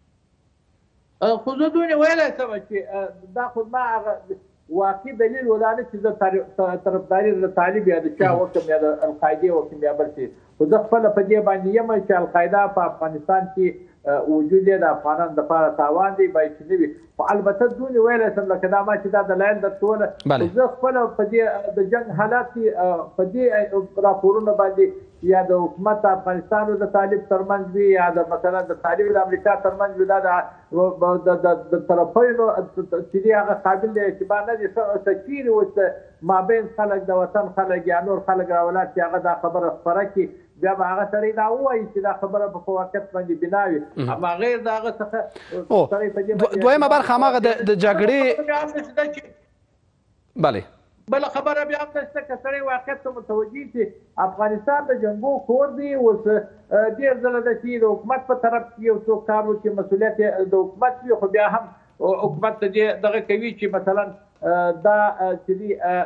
خو زه دوی ویلی شم چې دا خو ما هغه واقعي دلیل ولانه چې زه طرفداري د طالب یا د چا وکړم یا د القاعدې وکړم یا بل څه، خو زه خپله په دې باندې یم چې القاعده په افغانستان کې وجود یې د افغانانو دپاره تاوان دی، باید چې نه وي. خو البته دونې ویلی شم لکه دا ما چې دا دلایل درته وویله، زه خپله په دې د جنګ حالات کې په دې راپورونو باندې یا د حکومت افغانستان او د طالب ترمنځ وي یا د مثلا د طالب د امریکا ترمنځ وي، دا د طرفینو چې دي هغه قابل د اعتبار نه دي. څه چیرې اوس مابین خلک د وطن خلک یا نور خلک راولاړ چې هغه دا خبره خپره کړي، بیا به هغه سړی دا ووایي چې دا خبره په واقعیت باندې بنا وي. اما غیر د هغه څخه دویمه برخه هماغه د جګړې. بله بل خبره بیا هم شته که سړی واقعیت ته متوجي چې افغانستان د جنګو کور دی. اوس ډېر ځله ده چې د حکومت په طرف کې یو څوک کار وکړي مسؤلیت د حکومت وي، خو بیا هم حکومت ته دې دغه کوي چې مثلا دا چې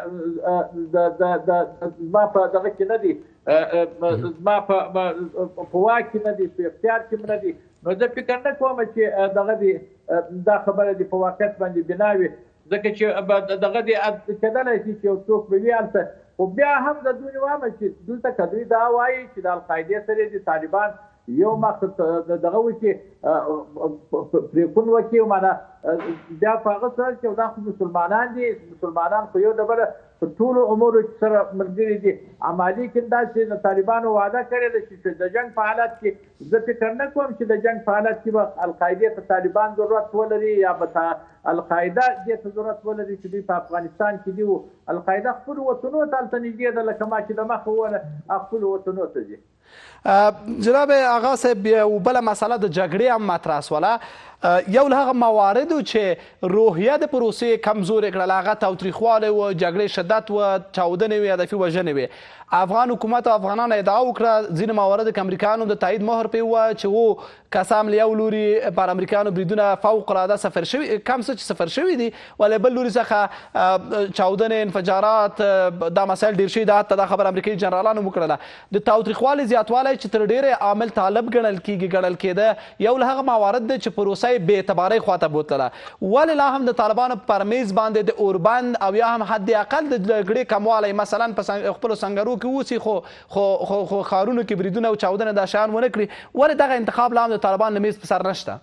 دي زما په دغه کې نه دي، زما په واک کې نه دي، په اختیار کې نه دي. نو زه فکر نه کوم چې دغه دي دا خبره دي په واقعیت باندې بنا وي، ځکه چې دغه دي کېدلی شي چې یو څوک به وي هلته. خو بیا هم د دوی وایم چې دلته که دوی دا وایي چې د القاعدې سره د طالبان یو مخ دغه وکړي پرېکون وکړي، معنی بیا په هغه سره چې دا خو مسلمانان دي، مسلمانان خو یو د بله په ټولو امورو سره ملګري دي. عملي کې داسې د طالبانو وعده کړې ده چې د جنګ په حالت کې زه فکر نه کوم چې د جنګ په حالت کې به القاعدې ته طالبان ضرورت ولري یا به القاعده دې ته ضرورت ولري چې دوی په افغانستان کې دي. القاعده خپلو وطنو ته هلته نږدې ده، لکه ما چې د مخه وویله خپلو وطنو ته ځي. جناب آغا صاحب یو بله مسله د جګړې هم مطرح سوله، یو له هغه مواردو چې روحیه د پروسې کمزورې کړله هغه تاوتریخوالی و، جګړې شدت و، چاودنې وې، هدفي وژنې وې. افغان حکومت او افغانانو ادعا وکړه ځینې موارد کې امریکایانو د تایید مهر پرې ووایه چې و کسام له یو لوري پر امریکایانو بریدونه فوق العاده صفر شوي، کم څه چې صفر شوي دي، ولې بل لوري څخه چاودنې، انفجارات، دا مسایل ډېر شوي. دا حتی دا خبره امریکایي جنرالانو وکړله. د تاوتریخوالي زیاتوالی چې تر ډېرې عامل طالب ګڼل کېده، یو له هغه موارد دی چې پروسه یې بې اعتبارۍ خواته بوتله. ولې لا هم د طالبانو پر میز باندې د اوربند او یا هم حد اقل د جګړې کموالی مثلا په خپلو سنګرو کې اوسي، خو ښارونو کې بریدونه او چاودنه دا شیان ونه کړي؟ ولې دغه انتخاب لا هم د طالبان له میز په سر نشته؟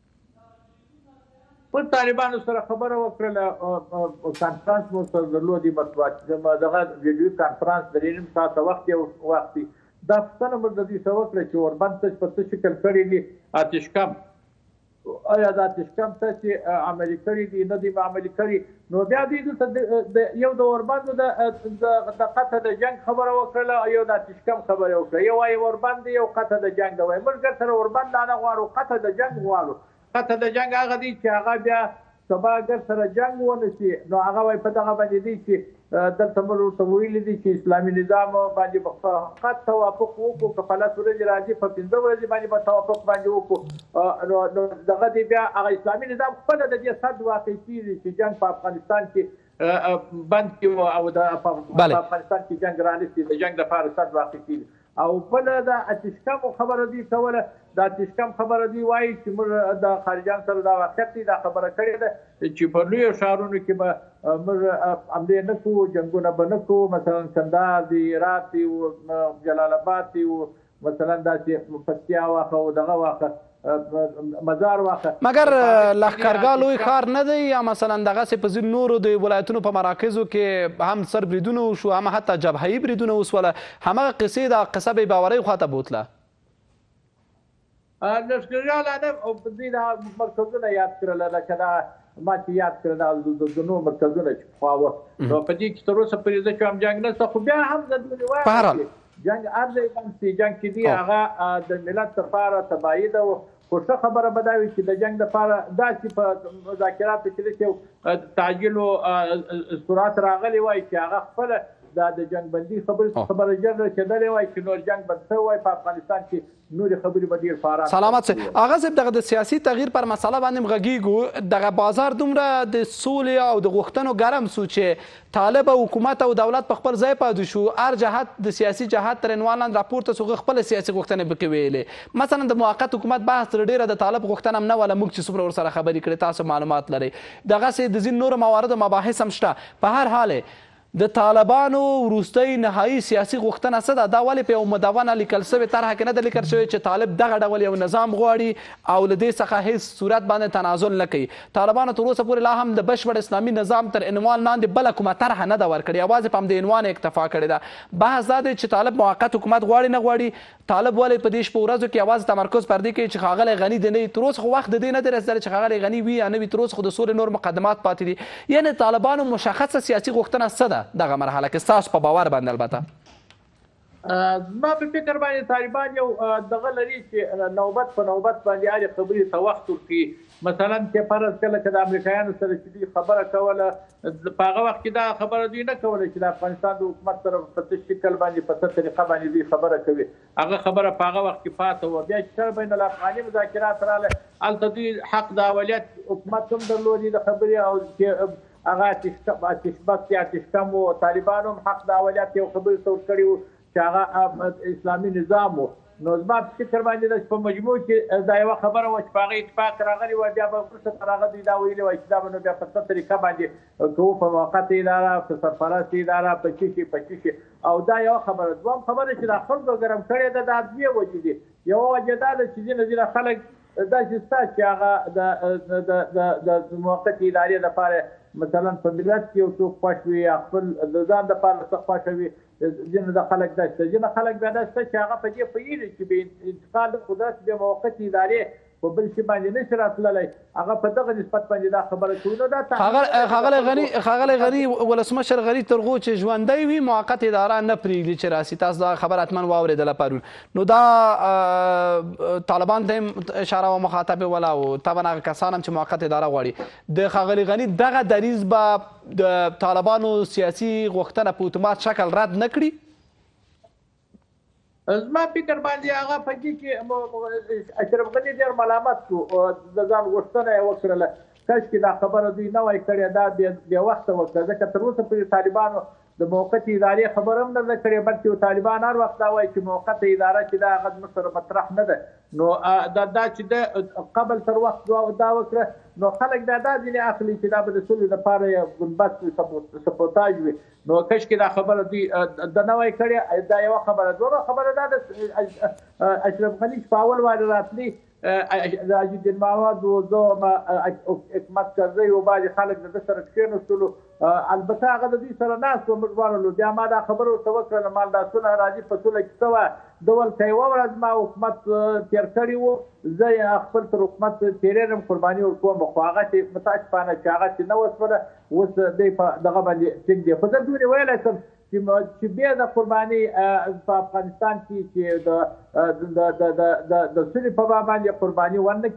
پر طالبانو سره خبره وکړله، کانفرانس مو سره درلودي، دغه ویډیو کانفرانس د 2.5 ساعته وخت یو وخت دا پوښتنه موږ د دوی څه وکړه چې اوربند ته په څه شکل کړي دي آتش کم، آیا د آتش کم ته چې عملي کړي دي نه دي عملي کړي. نو بیا دوی دلته یو د اوربندو د قطع د جنګ خبره وکړله، یو د آتش کم خبره وکړه. یو وایي اوربند یو قطع د جنګ ده، وایي موږ سره اوربند نه غواړو، قطع د جنګ غواړو. قطع د جنګ هغه دی چې هغه بیا سبا اگر سره جنګ ونه شي، نو هغه وایي په دغه باندې دی چې دلته موږ ورته ویلي دي چې اسلامي نظام باندې به فقط توافق وکړو، که په 10 ورځې راځي په 15 ورځې باندې به توافق باندې وکړو. نو دغه دی بیا هغه اسلامي نظام خپله د دې صد واقع کېږي چې جنګ په افغانستان کې بند کړي او په افغانستان کې جنګ رانیسي، د جنګ دپاره صد واقع کېږي. او بله د آتش کم خبره دوی کوله، د آتش کم خبره دوی وایي چې موږ د خارجیانو سره دا واقعیت دی، دا خبره کړې ده چې په لویو ښارونو کې به موږ حملې نه کوو، جنګونه به نه کوو، مثلا کندهار دی، هرات دی، جلال آباد دی، مثلا داسې پکتیا واخه او دغه واخه مزار واخه. مګر لښکرګاه لوی ښار نه دی یا مثلا دغسې په ځینو نورو د ولایتونو په مراکزو کې هم سر بریدونه وشو، هم حتی جبههي بریدونه وسوله، همغه قصې دا قصه بې باورۍ خواته بوتله؟ لښکرګاه لا دوی دا مرکزونه یاد کړله، لکه دا ما چې یاد کړه د نور مرکزونه چې پخوا وه، نو په دې کې تر اوسه پورې زه چې هم جنګ نشته، خو بیا هم زه دوی وایم جنګ هر ځای باندې جنګ چې دی هغه د ملت لپاره تباهي ده. خو ښه خبره به دا وي چې د جنګ دپاره داسې په مذاکراتو کې داسې تعجیل و سرعت راغلی وای چې هغه خپله دا د جنګ بندي خبره ژر رسېدلې وای چې نور جنګ بند شوی وای په افغانستان کې نورې خبرې به ډېر فعال. سلامت صاحب، هغه صاحب دغه د سیاسي تغییر پر مسله باندې م غږېږو، دغه بازار دومره د سولې او د غوښتنو ګرم سو چې طالب او حکومت او دولت په خپل ځای پاتې شو، هر جهت د سیاسي جهت تر عنوان لاندې راپورته سو، خپله سیاسي غوښتنې پکې ویلې. مثلا د موقت حکومت بحث تر ډېره د طالب غوښتنه هم نه وله، موږ چې څومره ورسره خبرې کړې تاسو معلومات لرئ. دغسې د ځینو نورو مواردو مباحث هم شته. په هر حال د طالبانو وروستۍ نهایي سیاسي غوښتنه څه ده؟ دا ولې په یو مدونه لیکل شوې طرحه کې نه ده لیکل شوې چې طالب دغه ډول یو نظام غواړي او له دې څخه هیڅ صورت باندې تنازل نه کوي؟ طالبانو تر اوسه پورې لا هم د بشپړ اسلامي نظام تر عنوان لاندې بله کومه طرحه نه ده ورکړې، یوازې په همدې عنوان اکتفا کړې ده. بحث دا دی چې طالب موقت حکومت غواړي نه غواړي، طالب ولې په دې شپو ورځو کې یوازې تمرکز پر دې کوي چې ښاغلی غني د نه تر اوسه خو وخت د دې نه دی رسېدلی چې ښاغلی غني وي یا نه وي، تر اوسه خو د سولې نور مقدمات پاتې دي. یعنې طالبانو مشخصه سیاسي غوښتنه څه ده دغه مرحله کې ستاسو په باور باندې؟ البته ما په فکر باندې طالبان یو دغه لري چې نوبت په نوبت باندې هرې خبرې ته وخت ورکړي. مثلا چې فرض کله چې د امریکایانو سره چې دوی خبره کوله په هغه وخت کې دا خبره دوی نه کوله چې د افغانستان د حکومت سره په څه شکل باندې په څه طریقه باندې دوی خبره کوي. هغه خبره په هغه وخت کې پاته وه. بیا چې کله بین الافغاني مذاکرات راغله هلته دوی حق د اولیت حکومت هم درلودي د خبرې او چې هغه اتشبک یا اتشکم و طالبانو هم حق د اولیت یو خبرې ته ورکړي وو چې هغه اسلامي نظام و. نو زما په فکر باندې ده چې په مجموع کې دا یوه خبره وه چې په هغه اتفاق راغلې وه. بیا به وروسته تر هغه دوی دا ویلي وای چې دا به نو بیا په څه طریقه باندې کوو، په موقته اداره، په سرپرست اداره، په څه شي او دا یوه خبره. دویم خبره چې دا خلکو ګرم کړې ده دا دوې وجې دي. یوه وجه دا ده چې ځینې خلک داسې شته چې هغه د موقتې ادارې دپاره مثلا په ملت کې یو څوک خوښ وي یا خپل د ځان دپاره څه خوښه وي. ځینې د خلک دا شته، ځینې خلک بیا دا شته چې هغه په دې پوهېږي چې بې انتقال د قدرت بې موقتې ادارې په بل شي باندې نشي راتللی، هغه په دغه نسبت باندې دا خبره کوي. نو دا ښاغلی غني ولسمشر غني تر هغو چې ژوندی وي موقت اداره نه پرېږدي چې راسي. تاسو دا خبره حتما واورېدله پرون. نو دا طالبان ته هم اشاره و مخاطب ولا او طبعا هغه کسان هم چې موقت اداره غواړي. د ښاغلي غني دغه دریځ به د طالبانو سیاسي غوښتنه په اتومات شکل رد نه کړي؟ زما فکر باندې هغه په دې کې اشرف غني ډېر ملامت شو، د ځان غوښتنه یې وکړله. کاشکې دا خبره دوی نه وای کړې، دا بې وخته وکړه. ځکه تر اوسه پورې طالبانو د موقتې ادارې خبره هم نه ده کړې، بلکې طالبان هر وخت دا وایي چې موقته اداره چې دا هغه زموږ سره مطرح نه ده. نو دا چې د قبل تر وخت دا وکړه نو خلک بیا دا ځینې اخلي چې دا به د سولې لپاره یو ګنبد سپوتاژ وي. نو کاشکې دا خبره دوی د نه وای کړې. دا یوه خبره. دویمه خبره دا ده اشرف غني چې په اول وارې راتلي د عزیزالدین محمد و زه حکمت کرزی و بعضې خلک د ده سره کښېنستلو. البته هغه د دوی سره ناست وو، موږ دواړه. بیا ما دا خبره ورته وکړله، ما دا سوله راځي په سوله کې څه وه ډول که یوه ورځ ما حکومت تېر کړي وو، زه خپل تر حکومت تېرېږم قرباني ورکوم. خو هغه چې متاسفانه چې هغه چې نه وسوله اوس دی په دغه باندې ټینګ دی. خو زه دومره ویلی شم چې بیا د قرباني په افغانستان کې چې د سولې په باب باندې قرباني ونه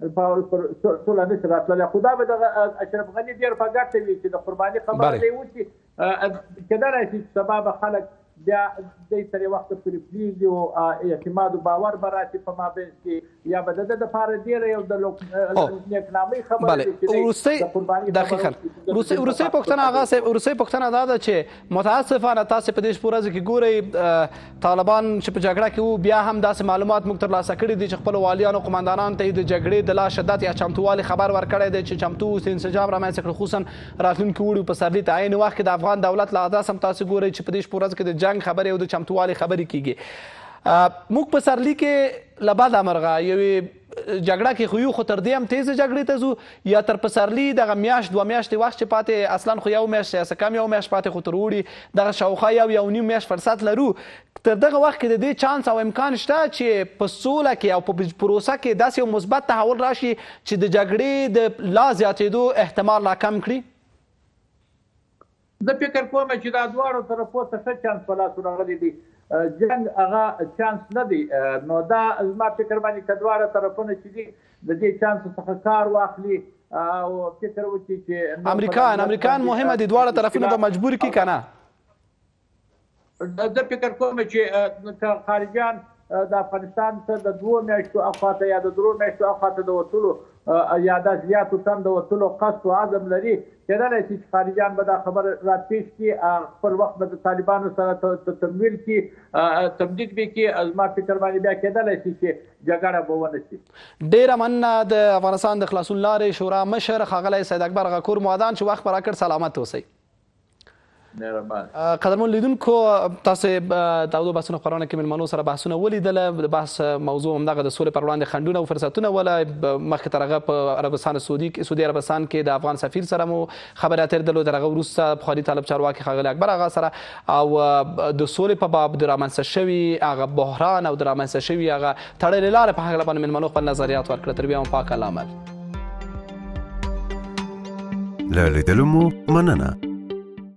کړي سوله نشي راتللی. خو دا به د اشرف غني ډېر په ګټه وي چې د قرباني خبره دی وکړي. کېدلی شي چې سبا به خلک بیا دی سره وخت پورې پرېږدي او اعتماد و باور به راشي په مابین کې، یا به د ده دپاره ډېره یو د نیکنامۍ خبره ده چې د قرباني دقیقا. وروستۍ پوښتنه آغا صاحب، وروستۍ پوښتنه دا ده چې متاسفانه تاسې په دې شپو ورځو کې ګورئ طالبان چې په جګړه کې وو بیا هم داسې معلومات موږ ترلاسه کړي دي چې خپلو والیانو قمندانانو ته یې د جګړې د لا شدت یا چمتووالي خبر ورکړی دی چې چمتو اوسئ، انسجام رامنځته کړي. خصوصا راتلونکي اوړي پسرلي ته عین وخت کې د افغان دولت له اهداف هم تاسې ګورئ چې په دې شپو ورځو کې د جنګ خبرې او د چمتووالي خبرې کیږي. موږ په سرلي کې له بده مرغه یوې جګړه کې خو یو، خو تر دې هم تیزه جګړې ته ځو یا تر پسرلي دغه میاشت دوه میاشتې وخت چې پاتې اصلا خو یو میاشت یا څه کم یو میاشت پاتې، خو تر اوړي دغه شاوخوا یو نیم میاشت فرصت لرو. تر دغه وخت کې د دې چانس او امکان شته چې په سوله کې او په پروسه کې داسې یو مثبت تحول راشي چې د جګړې د لا زیاتېدو احتمال راکم کړي؟ زه فکر کوم چې دا دواړو طرفو ته ښه چانس په لاس راغلی دی. جنګ هغه چانس نه دی. نو دا زما فکر باندې که دواړه طرفونه چې دي د دې چانس څخه کار واخلي او فکر وکړي چې امریکان مهمه دي، دواړه طرفونه به مجبور کړي که نه؟ زه فکر کوم چې خارجیان د افغانستان ته د 2 میاشتو اخواته یا د 3 میاشتو اخواته د وتلو یا د زیاتو تن د وتلو قصد و عزم لري، کېدلی شي چې خارجیان به دا خبر راپېښ کړي، خپل وخت به د طالبانو سره تمویل کړي، تمدید به کړي. زما فکر باندې بیا کېدلی شي چې جګړه به ونه شي. ډېره مننه د افغانستان د خلاصون لارې شورا مشر ښاغلی سید اکبر غکور مودان چې وخت به راکړ. سلامت اوسئ. قدرمن لیدونکو، تاسې تاودو بحثونو خپرونه کې مېلمنو سره بحثونه ولیدله. د بحث موضوع همدغه د سولې پر وړاندې خنډونه او فرصتونه وله. مخکې تر هغه په عربستان سعودي عربستان کې د افغان سفیر سره مو خبرې اترې درلودې. تر هغه وروسته پخواني طالب چارواکي ښاغلي اکبر آغا سره او د سولې په باب د رامنځته شوي هغه بحران او د رامنځته شوي هغه تړلې لارې په هکله باندې مېلمنو خپل نظریات ورکړه. تر بیا مو پاک الله مل. له لیدلو مو مننه.